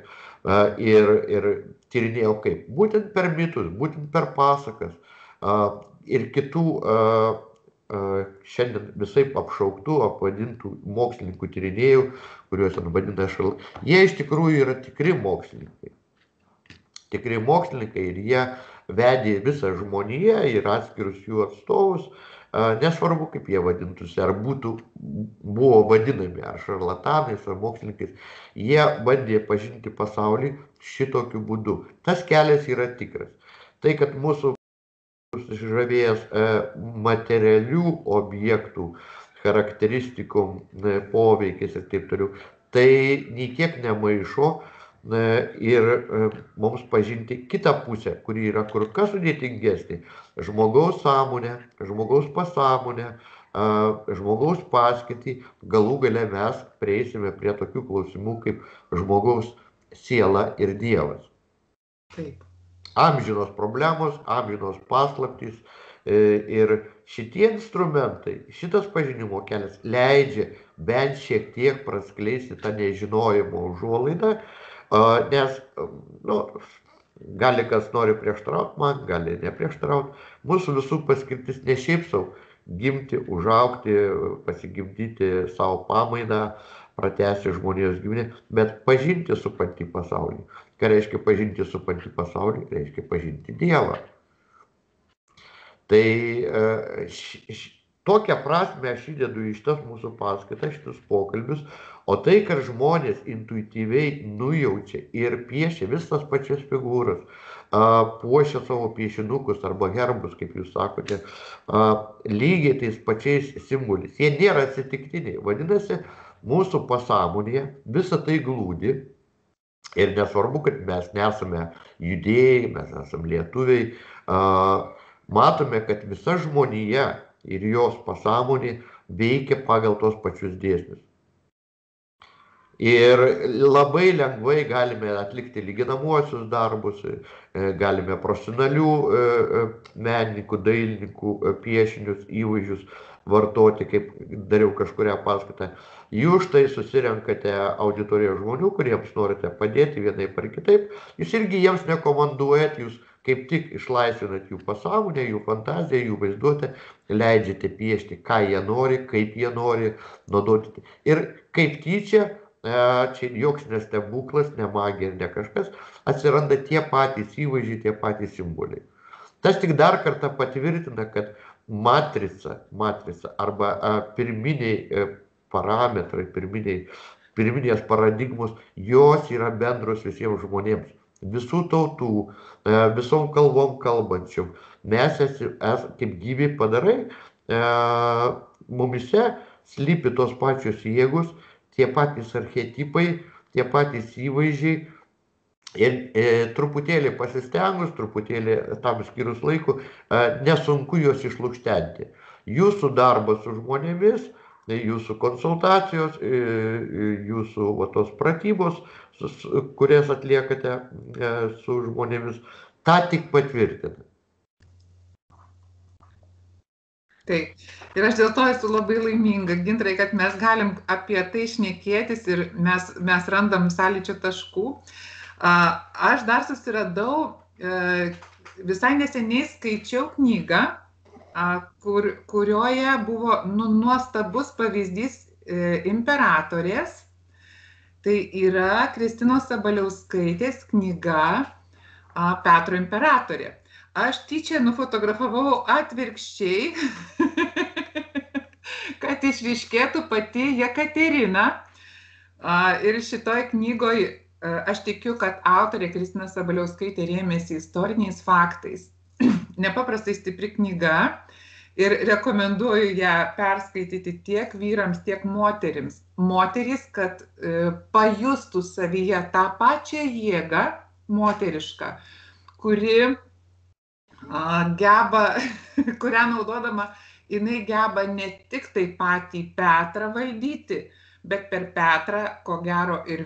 ir tyrinėjo kaip, būtent per mitus, būtent per pasakas ir kitų šiandien visaip apšauktų, apvadintų mokslininkų tyrinėjų, kuriuos vadina jie iš tikrųjų yra tikri mokslininkai. Tikri mokslininkai ir jie vedė visą žmoniją ir atskirus jų atstovus, nesvarbu kaip jie vadintųsi, ar buvo vadinami ar šarlatanais, ar mokslininkais, jie bandė pažinti pasaulį šitokiu būdu. Tas kelias yra tikras. Tai, kad mūsų žavėjęs materialių objektų charakteristikom, poveikiais ir taip toliau, tai nei kiek nemaišo ir mums pažinti kitą pusę, kuri yra kur kas sudėtingesnė. Žmogaus sąmonę, žmogaus pasąmonę, žmogaus paskirtį, galų gale mes prieisime prie tokių klausimų kaip žmogaus siela ir Dievas.
Taip.
Amžinos problemos, amžinos paslaptys ir šitie instrumentai, šitas pažinimo kelias leidžia bent šiek tiek praskleisti tą nežinojimo užuolaidą, nes, gali kas nori prieštarauti man, gali neprieštarauti. Mūsų visų paskirtis ne šiaip savo gimti, užaugti, pasigimdyti savo pamainą, pratęsti žmonijos giminę, bet pažinti supantį pasaulį. Ką reiškia pažinti supantį pasaulį? Reiškia pažinti Dievą. Tai tokią prasme aš įdedu į šitas mūsų paskaitas, šitus pokalbius, o tai, kad žmonės intuityviai nujaučia ir piešia visas pačias figūras, puošia savo piešinukus arba herbus, kaip jūs sakote, lygiai tais pačiais simboliais. Jie nėra atsitiktiniai. Vadinasi, mūsų pasąmonėje visa tai glūdi ir nesvarbu, kad mes nesame judėjai, mes esame lietuviai, matome, kad visa žmonija ir jos pasąmonė veikia pagal tos pačius dėsnius. Ir labai lengvai galime atlikti lyginamuosius darbus, galime profesionalių menininkų, dailininkų piešinius, įvaizdžius vartoti, kaip dariau kažkurią paskaitą. Jūs štai susirenkate auditoriją žmonių, kuriems norite padėti vienaip ar kitaip. Jūs irgi jiems nekomanduojat, jūs kaip tik išlaisvinat jų pasąmonę, jų fantaziją, jų vaizduotę, leidžiate piešti, ką jie nori, kaip jie nori naudoti. Ir kaip tyčia, čia joks nestebuklas, ne magija ir ne kažkas, atsiranda tie patys įvaizdžiai, tie patys simboliai. Tas tik dar kartą patvirtina, kad matrica arba pirminiai parametrai, pirminės paradigmos, jos yra bendros visiems žmonėms. visų tautų, visom kalbom kalbančių. Mes kaip gyvi padarai, mumise slypi tos pačios jėgos, tie patys archetipai, tie patys įvaizdžiai. Ir truputėlį pasistengus, truputėlį tam skyrus laiku, nesunku juos išlukštenti. Jūsų darbas su žmonėmis, jūsų konsultacijos, jūsų tos pratybos, kurias atliekate su žmonėmis, tą tik patvirtina.
Taip. Ir aš dėl to esu labai laiminga, Gintarai, kad mes galim apie tai šnekėtis ir mes randam sąlyčio taškų. Aš dar susiradau, visai neseniai skaičiau knygą, kurioje buvo nuostabus pavyzdys imperatorės. Tai yra Kristinos Sabaliauskaitės knyga Petro imperatorė. Aš tyčia nufotografavau atvirkščiai, kad išryškėtų pati Jekaterina. Ir šitoj knygoj aš tikiu, kad autorė Kristina Sabaliauskaitė rėmėsi istoriniais faktais. Nepaprastai stipri knyga ir rekomenduoju ją perskaityti tiek vyrams, tiek moterims. Moterys, kad pajustų savyje tą pačią jėgą moterišką, kurią naudodama, jinai geba ne tik tai patį Petrą valdyti, bet per Petrą, ko gero, ir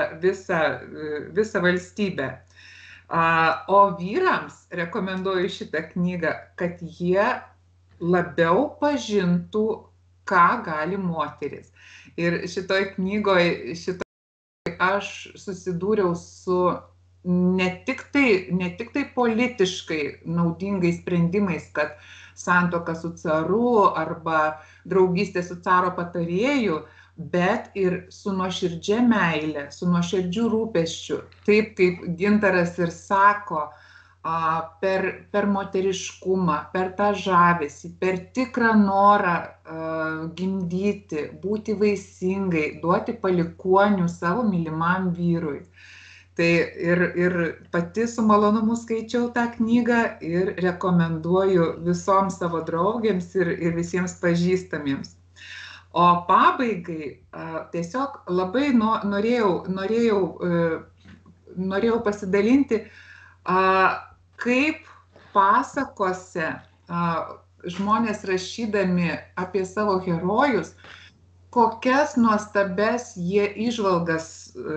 visą valstybę. O vyrams rekomenduoju šitą knygą, kad jie labiau pažintų, ką gali moteris. Ir šitoj knygoj aš susidūriau su ne tik tai politiškai naudingais sprendimais, kad santuoka su caru arba draugystė su caro patarėju, bet ir su nuoširdžia meile, su nuoširdžiu rūpesčiu. Taip kaip Gintaras ir sako, per moteriškumą, per tą žavesį, per tikrą norą gimdyti, būti vaisingai, duoti palikuonių savo mylimam vyrui. Tai ir pati su malonumu skaičiau tą knygą ir rekomenduoju visoms savo draugėms ir visiems pažįstamiems. O pabaigai tiesiog labai norėjau pasidalinti, kaip pasakose žmonės rašydami apie savo herojus, kokias nuostabes jie įžvalgas,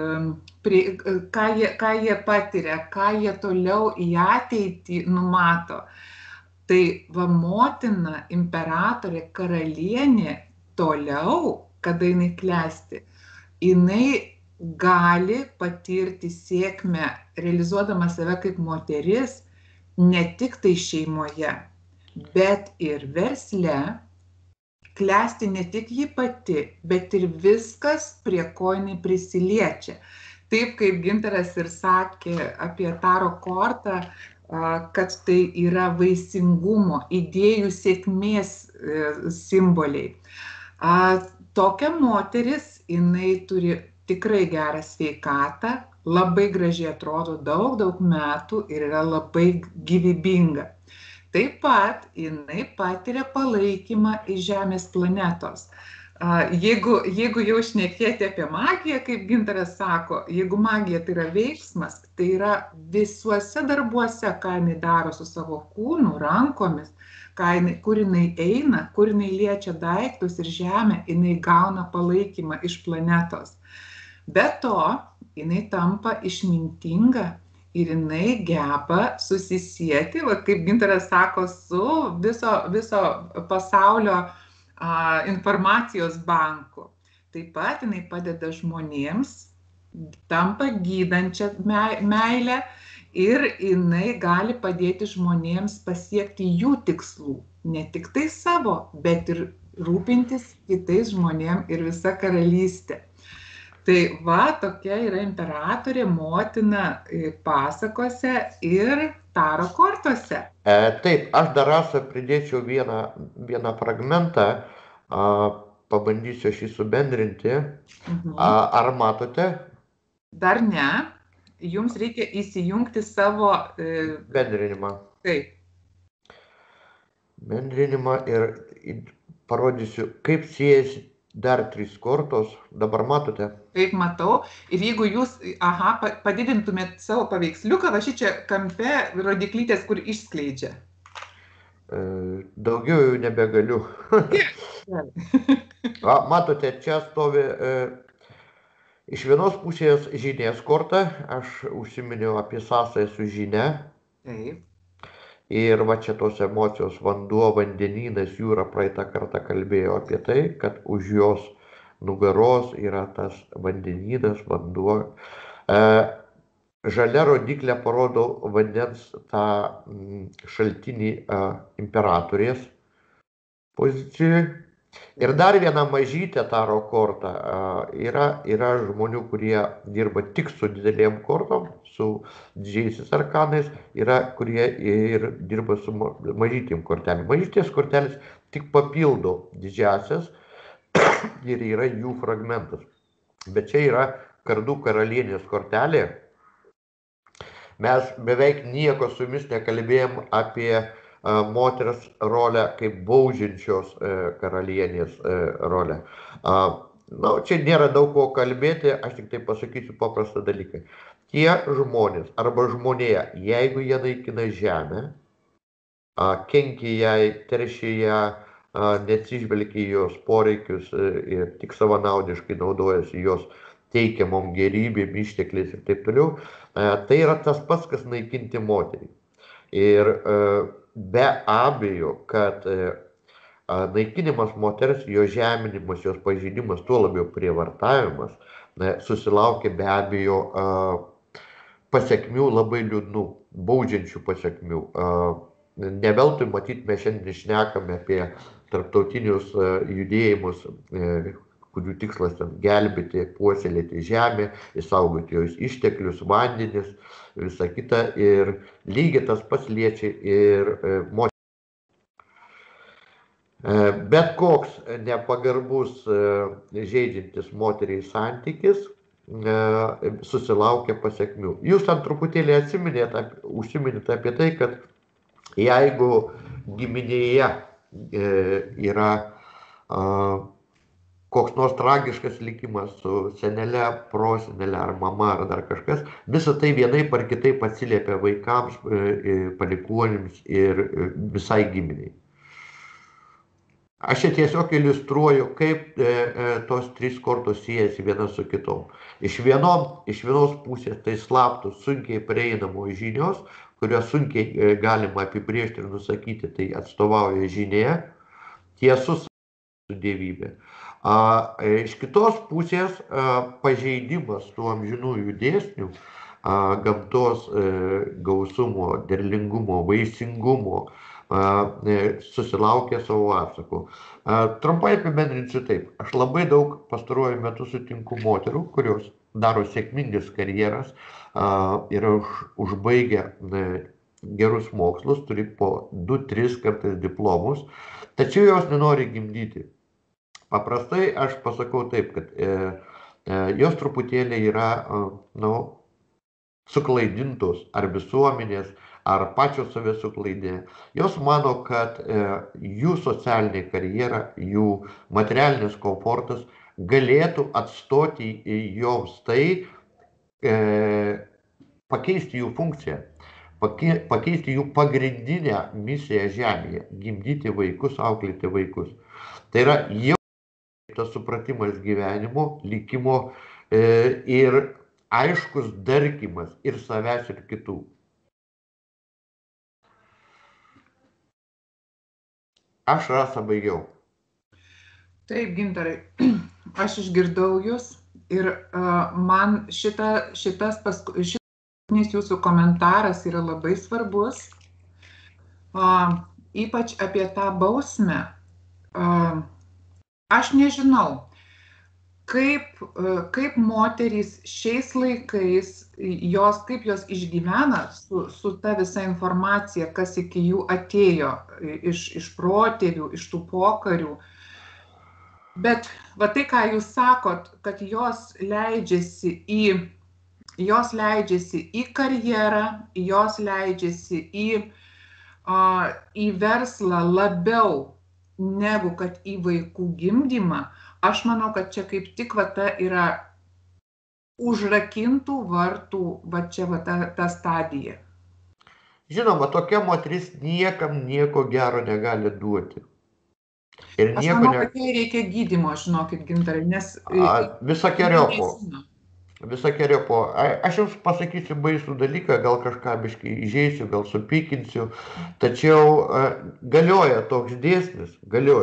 ką jie patiria, ką jie toliau į ateitį numato. Tai va motina, imperatorė, karalienė toliau, kada jinai klesti, jinai gali patirti sėkmę, realizuodama save kaip moteris, ne tik tai šeimoje, bet ir versle, klesti ne tik ji pati, bet ir viskas, prie ko jinai prisiliečia. Taip kaip Gintaras ir sakė apie taro kortą, kad tai yra vaisingumo, idėjų sėkmės simboliai. Tokia moteris, jinai turi tikrai gerą sveikatą, labai gražiai atrodo daug metų ir yra labai gyvybinga. Taip pat jinai patiria palaikymą iš Žemės planetos. Jeigu jau šnekėti apie magiją, kaip Gintaras sako, jeigu magija tai yra veiksmas, tai yra visuose darbuose, ką jinai daro su savo kūnu, rankomis, kur jinai eina, kur jinai liečia daiktus ir žemę, jinai gauna palaikymą iš planetos. Be to, jinai tampa išmintinga ir jinai geba susisieti, kaip Gintaras sako, su viso pasaulio informacijos banku. Taip pat jinai padeda žmonėms, tampa gydančią meilę ir jinai gali padėti žmonėms pasiekti jų tikslų. Ne tik tai savo, bet ir rūpintis kitais žmonėm ir visa karalystė. Tai va, tokia yra imperatorė, motina pasakose ir taro kortose.
Taip, aš dar Rasa pridėčiau vieną fragmentą, pabandysiu aš jį subendrinti. Ar matote?
Dar ne. jums reikia įsijungti savo...
Bendrinimą.
Taip.
Bendrinimą ir parodysiu, kaip siejasi dar 3 kortos. Dabar matote?
Taip, matau. Ir jeigu jūs, padidintumėt savo paveiksliuką, va šičia kampe rodiklytės, kur išskleidžia.
Daugiau jau nebegaliu. Matote, čia stovi iš vienos pusės žynės korta. Aš užsiminiau apie sąsąją su žyne.
Taip.
Ir va čia tos emocijos vanduo, vandenynas, jūra, praeitą kartą kalbėjo apie tai, kad už jos nugaros yra tas vandenynas, vanduo. Žalia rodiklė parodo vandens tą šaltinį imperatorės pozicijoje. Ir dar viena mažytė taro korta. Yra žmonių, kurie dirba tik su didelėm kortom, su didžiaisiais arkanais, yra, kurie ir dirba su mažytėm kortelėm. Mažytės kortelės tik papildo didžiasias ir yra jų fragmentas. Bet čia yra kardų karalienės kortelė. Mes beveik nieko su jumis nekalbėjom apie moters rolę kaip baudžiančios karalienės rolę. Čia nėra daug ko kalbėti, aš tik tai pasakysiu paprastą dalyką. Tie žmonės arba žmonėje, jeigu jie naikina žemę, kenkia jai, teršia ją, neatsižvelgia į jos poreikius ir tik savanaudiškai naudojasi jos teikiamom gerybėm, ištekliais ir taip toliau, tai yra tas pats, kas naikinti moterį. Ir be abejo, kad naikinimas moters, jo žeminimas, jos pažeidimas, tuo labiau prievartavimas, susilaukia be abejo pasiekmių labai liūdnų, baudžiančių pasiekmių. Ne veltui, matyt, mes šiandien šnekame apie tarptautinius judėjimus, kurių tikslas gelbėti, puoselėti žemę, išsaugoti jos išteklius, vandenis, visą kitą. Ir lygiai tas pats liečia ir moterį. Bet koks nepagarbus, žeidžiantis moteriai santykis susilaukia pasiekmių. Jūs ten truputėlį užsiminėte apie tai, kad jeigu giminėje yra koks nors tragiškas likimas su senele, prosenele ar mama ar dar kažkas, visą tai vienaip ar kitaip atsiliepia vaikams, palikuonims ir visai giminiai. Aš čia tiesiog iliustruoju, kaip tos 3 kortos siejasi viena su kitom. Iš vienos pusės tai slaptos, sunkiai prieinamos žinios, kurios sunkiai galima apibrėžti ir nusakyti, tai atstovauja žinė, tiesus su dievybė. Iš kitos pusės pažeidimas tų amžinųjų dėsnių, gamtos gausumo, derlingumo, vaisingumo susilaukia savo atsakų. Trumpai apibendrinsiu taip. Aš labai daug pastaruoju metu sutinku moterų, kurios daro sėkmingas karjeras, yra užbaigę gerus mokslus, turi po 2-3 kartais diplomus, tačiau jos nenori gimdyti. Paprastai aš pasakau taip, kad jos truputėlį yra suklaidintos ar visuomenės, ar pačios save suklaidė. Jos mano, kad jų socialinė karjera, jų materialinis komfortas galėtų atstoti joms tai, pakeisti jų funkciją, pakeisti jų pagrindinę misiją žemėje, gimdyti vaikus, auklėti vaikus. Tai yra jau tas supratimas gyvenimo, likimo ir aiškus darkymas ir savęs ir kitų. Aš Rasą baigiau.
Taip, Gintarai, aš išgirdau jūs ir man šitas paskutinis jūsų komentaras yra labai svarbus, ypač apie tą bausmę. Aš nežinau, kaip moterys šiais laikais, kaip jos išgyvena su ta visa informacija, kas iki jų atėjo iš protėvių, iš tų pokarių. Bet va tai, ką jūs sakot, kad jos leidžiasi į jos leidžiasi į karjerą, jos leidžiasi į verslą labiau negu kad į vaikų gimdymą, aš manau, kad čia kaip tik va ta yra užrakintų vartų, va čia va ta stadija.
Žinoma, tokia moteris niekam nieko gero negali duoti. Ir
Aš manau, kad jai reikia gydymo, žinokit, Gintarai, nes
visokiojopo. Aš jums pasakysiu baisų dalyką, gal kažką biškai įžeisiu, gal supykinsiu, tačiau galioja toks dėsnis.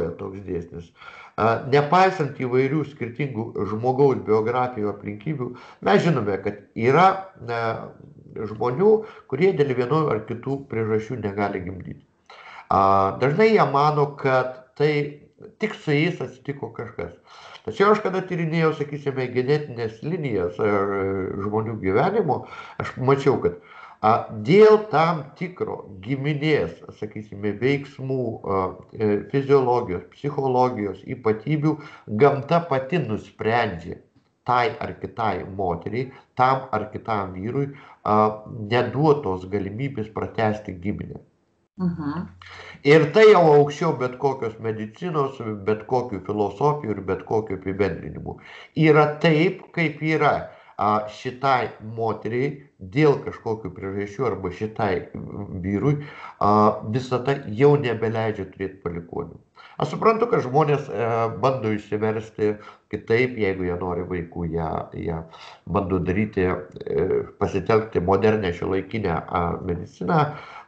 Nepaisant įvairių skirtingų žmogaus biografijų aplinkybių, mes žinome, kad yra žmonių, kurie dėl vienų ar kitų priežasčių negali gimdyti. Dažnai jie mano, kad tai tik su jais atsitiko kažkas. Tačiau aš kada tyrinėjau, sakysime, genetinės linijas žmonių gyvenimo, aš mačiau, kad dėl tam tikro giminės, sakysime, veiksmų, fiziologijos, psichologijos ypatybių, gamta pati nusprendžia tai ar kitai moteriai, tam ar kitam vyrui neduotos galimybės pratęsti giminę. Ir tai jau aukščiau bet kokios medicinos, bet kokių filosofijų ir bet kokių apibendrinimų. Yra taip, kaip yra šitai moteriai dėl kažkokių priežasčių arba šitai vyrui visata jau nebeleidžia turėti palikonių. Aš suprantu, kad žmonės bando išsiversti kitaip, jeigu jie nori vaikų, jie bando daryti, pasitelkti modernę šiuolaikinę mediciną,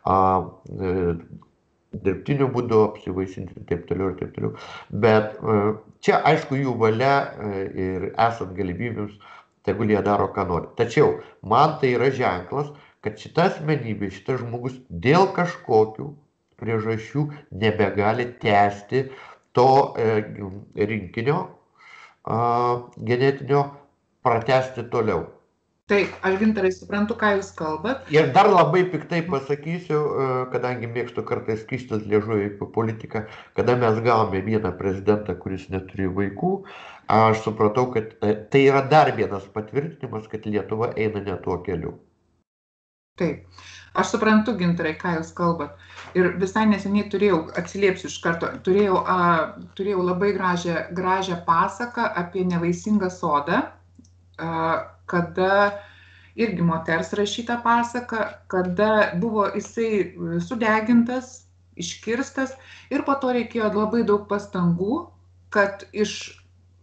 dirbtiniu būdu apsivaisinti ir taip toliau. Bet čia aišku jų valia ir esant galimybėms, tegul jie daro, ką nori. Tačiau man tai yra ženklas, kad šita asmenybė, šitas žmogus dėl kažkokių priežasčių nebegali tęsti to rinkinio genetinio, pratęsti toliau.
Taip, aš Gintarai suprantu, ką jūs kalbat.
Ir dar labai piktai pasakysiu, kadangi mėgstu kartais kištis liežuvį į politiką, kada mes gavome vieną prezidentą, kuris neturi vaikų, aš supratau, kad tai yra dar vienas patvirtinimas, kad Lietuva eina ne tuo keliu.
Taip, aš suprantu, Gintarai, ką jūs kalbat. Ir visai neseniai atsiliepsiu iš karto, turėjau labai gražią pasaką apie nevaisingą sodą, kada irgi moters rašyta pasaka, kada buvo jisai sudegintas, iškirstas ir po to reikėjo labai daug pastangų, kad iš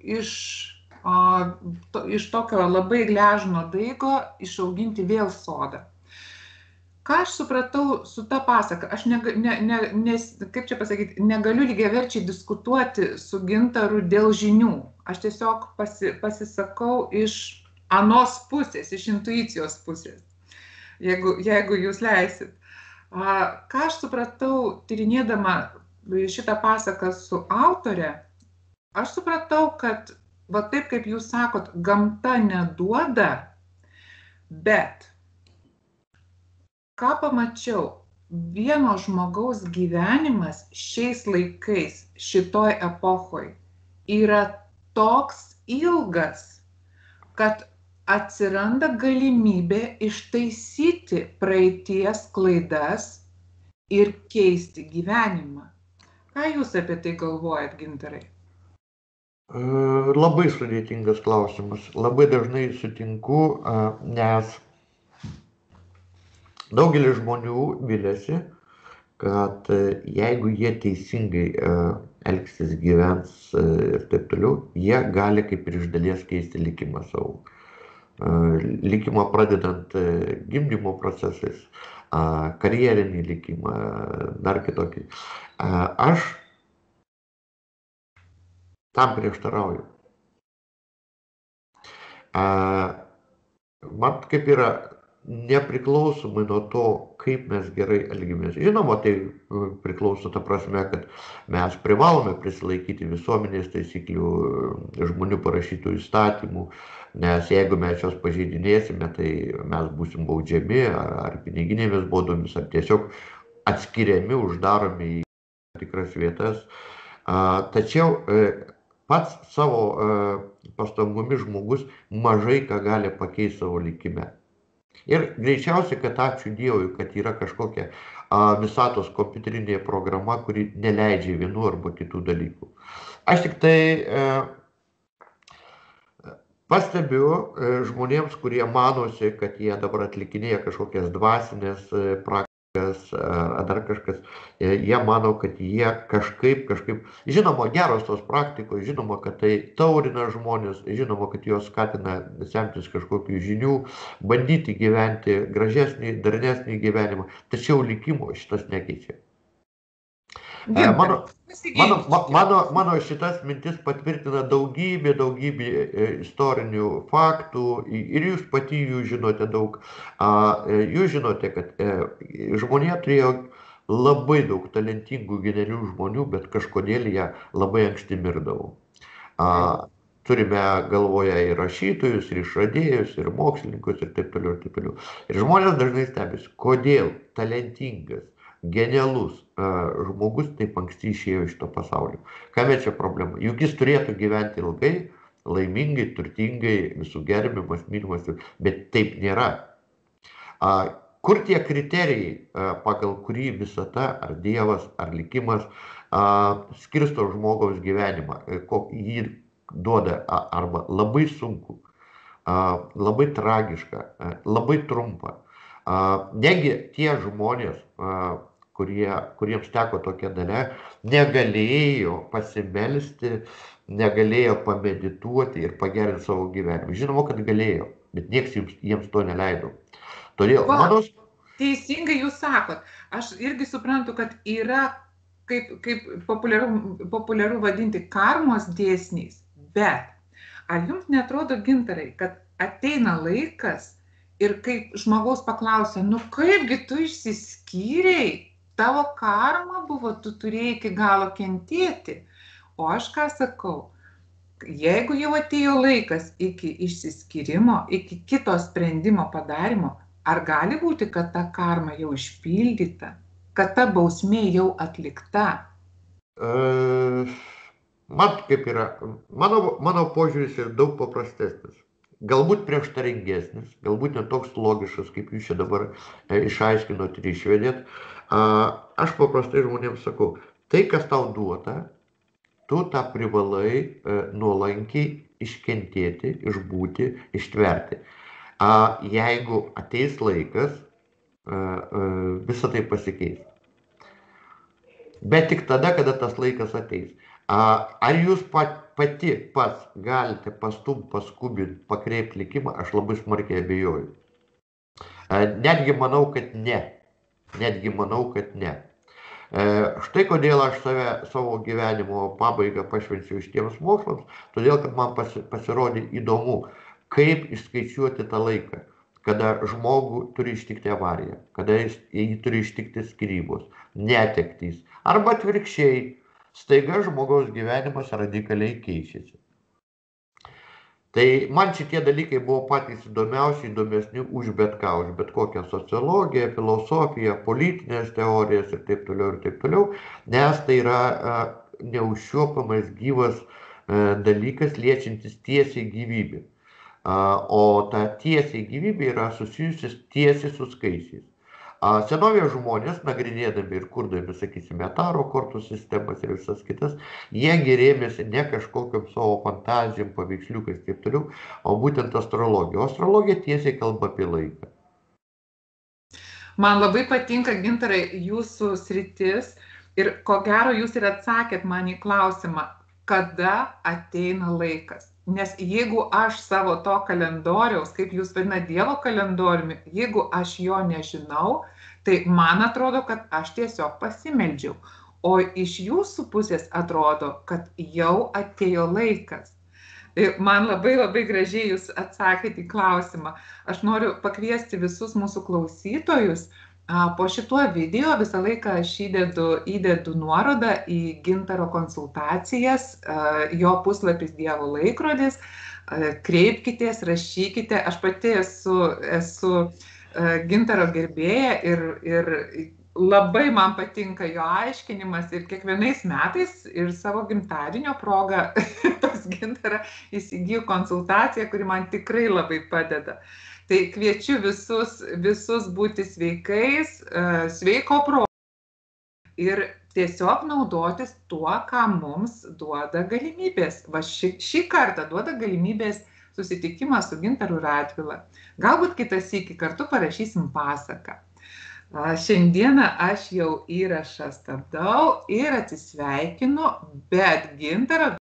tokio labai gležno daigo išauginti vėl sodą. Ką aš supratau su ta pasaka? Aš kaip čia pasakyti, negaliu lygiaverčiai diskutuoti su Gintaru dėl žinių. Aš tiesiog pasisakau iš anos pusės, iš intuicijos pusės, jeigu jūs leisit. Ką aš supratau, tyrinėdama šitą pasaką su autore, aš supratau, kad va taip kaip jūs sakot, gamta neduoda, bet ką pamačiau, vieno žmogaus gyvenimas šiais laikais, šitoj epochoj yra toks ilgas, kad atsiranda galimybė ištaisyti praeities klaidas ir keisti gyvenimą. Ką jūs apie tai galvojat, Gintarai?
Labai sudėtingas klausimas. Labai dažnai sutinku, nes daugelis žmonių viliasi, kad jeigu jie teisingai elgsis, gyvens ir taip toliau, jie gali kaip ir iš dalies keisti likimą savo. Likimą pradedant gimdymo procesais, karjerinį likimą, dar kitokį. Aš tam prieštarauju. Man kaip yra nepriklausomai nuo to, kaip mes gerai elgiamės. Žinoma, tai priklauso ta prasme, kad mes privalome prisilaikyti visuomenės taisyklių, žmonių parašytų įstatymų, nes jeigu mes juos pažeidinėsime, tai mes būsim baudžiami ar piniginėmis baudomis, ar tiesiog atskiriami, uždaromi į tikras vietas. Tačiau pats savo pastangomis žmogus mažai ką gali pakeisti savo likime. Ir greičiausiai, kad ačiū Dievui, kad yra kažkokia visatos kompiuterinė programa, kuri neleidžia vienų arba kitų dalykų. Aš tik tai pastebiu žmonėms, kurie manosi, kad jie dabar atlikinėja kažkokias dvasinės praktikas ar dar kažkas, jie mano, kad jie kažkaip, žinoma, geros tos praktikos, žinoma, kad tai taurina žmonės, žinoma, kad jos skatina semtis kažkokių žinių, bandyti gyventi gražesnį, darnesnį gyvenimą, tačiau likimo šitas nekeičia. Mano šitas mintis patvirtina daugybė istorinių faktų ir jūs pati jų žinote daug. Jūs žinote, kad žmonija turėjo labai daug talentingų, genialių žmonių, bet kažkodėl jie labai anksti mirdavo. Turime galvoje ir rašytojus, ir išradėjus, ir mokslininkus, ir taip toliau, ir taip toliau. Ir žmonės dažnai stebisi, kodėl talentingas, genialus žmogus taip anksti išėjo iš to pasaulio. Kame čia problema? Juk jis turėtų gyventi ilgai, laimingai, turtingai, visų gerbiamas, mylimas, bet taip nėra. Kur tie kriterijai, pagal kurį visata, ar Dievas, ar likimas skirsto žmogaus gyvenimą, jį duoda arba labai sunku, labai tragišką, labai trumpą. Negi tie žmonės, kuriems teko tokia dalia, negalėjo pasimelsti, negalėjo pamedituoti ir pagerinti savo gyvenimą. Žinoma, kad galėjo, bet nieks jiems to neleido. Todėl
Teisingai jūs sakot. Aš irgi suprantu, kad yra, kaip populiaru vadinti, karmos dėsniais. Bet ar jums netrodo, Gintarai, kad ateina laikas, ir kaip žmogaus paklausia, nu kaipgi tu išsiskyrei, tavo karma buvo, tu turėjai iki galo kentėti. O aš ką sakau, jeigu jau atėjo laikas iki išsiskyrimo, iki kito sprendimo padarimo, ar gali būti, kad ta karma jau išpildyta, kad ta bausmė jau atlikta?
Man kaip yra, mano požiūris yra daug paprastesnis. Galbūt prieštaringesnis, galbūt netoks logiškas, kaip jūs čia dabar išaiškinot ir išvedėt. Aš paprastai žmonėms sakau, tai, kas tau duota, tu tą privalai nuolankiai iškentėti, išbūti, ištverti. Jeigu ateis laikas, visą tai pasikeis. Bet tik tada, kada tas laikas ateis. Ar jūs pats galite paskubinti, pakreipti likimą, aš labai smarkiai abejoju. Netgi manau, kad ne. Štai kodėl aš savo gyvenimo pabaigą pašvenčiau šitiems mokslams, todėl, kad man pasirodė įdomu, kaip išskaičiuoti tą laiką, kada žmogų turi ištikti avarija, kada jį turi ištikti skyrybos, netektys, arba atvirkščiai, staiga žmogaus gyvenimas radikaliai keičiasi. Tai man šitie dalykai buvo patys įdomesni už bet ką, už bet kokią sociologiją, filosofiją, politinės teorijas ir taip toliau, nes tai yra neužčiuopiamas gyvas dalykas liečiantis tiesiai gyvybę. O ta tiesiai gyvybė yra susijusi tiesiai su skaičiais. Senovės žmonės, nagrinėdami ir kurdami, sakysime, taro kortų sistemas ir visas kitas, jie rėmėsi ne kažkokiam savo fantazijom, paveiksliukais ir taip toliau, o būtent astrologija. O astrologija tiesiai kalba apie laiką.
Man labai patinka, Gintarai, jūsų sritis ir ko gero jūs ir atsakėt man į klausimą, kada ateina laikas. Nes jeigu aš savo to kalendoriaus, kaip jūs vadinate Dievo kalendoriumi, jeigu aš jo nežinau, tai man atrodo, kad aš tiesiog pasimeldžiau. O iš jūsų pusės atrodo, kad jau atėjo laikas. Man labai gražiai jūs atsakėte į klausimą. Aš noriu pakviesti visus mūsų klausytojus. Po šituo video visą laiką aš įdedu nuorodą į Gintaro konsultacijas, jo puslapis Dievo laikrodis, kreipkitės, rašykite. Aš pati esu Gintaro gerbėja ir labai man patinka jo aiškinimas ir kiekvienais metais ir savo gimtadienio proga pas Gintarą įsigyju konsultaciją, kuri man tikrai labai padeda. Tai kviečiu visus būti sveikais, sveiko proto ir tiesiog naudotis tuo, ką mums duoda galimybės. Va šį kartą duoda galimybės susitikimas su Gintaru Radvila. Galbūt kitą sykį kartu parašysim pasaką. Šiandieną aš jau įrašą stabdau ir atsisveikinu, bet Gintarą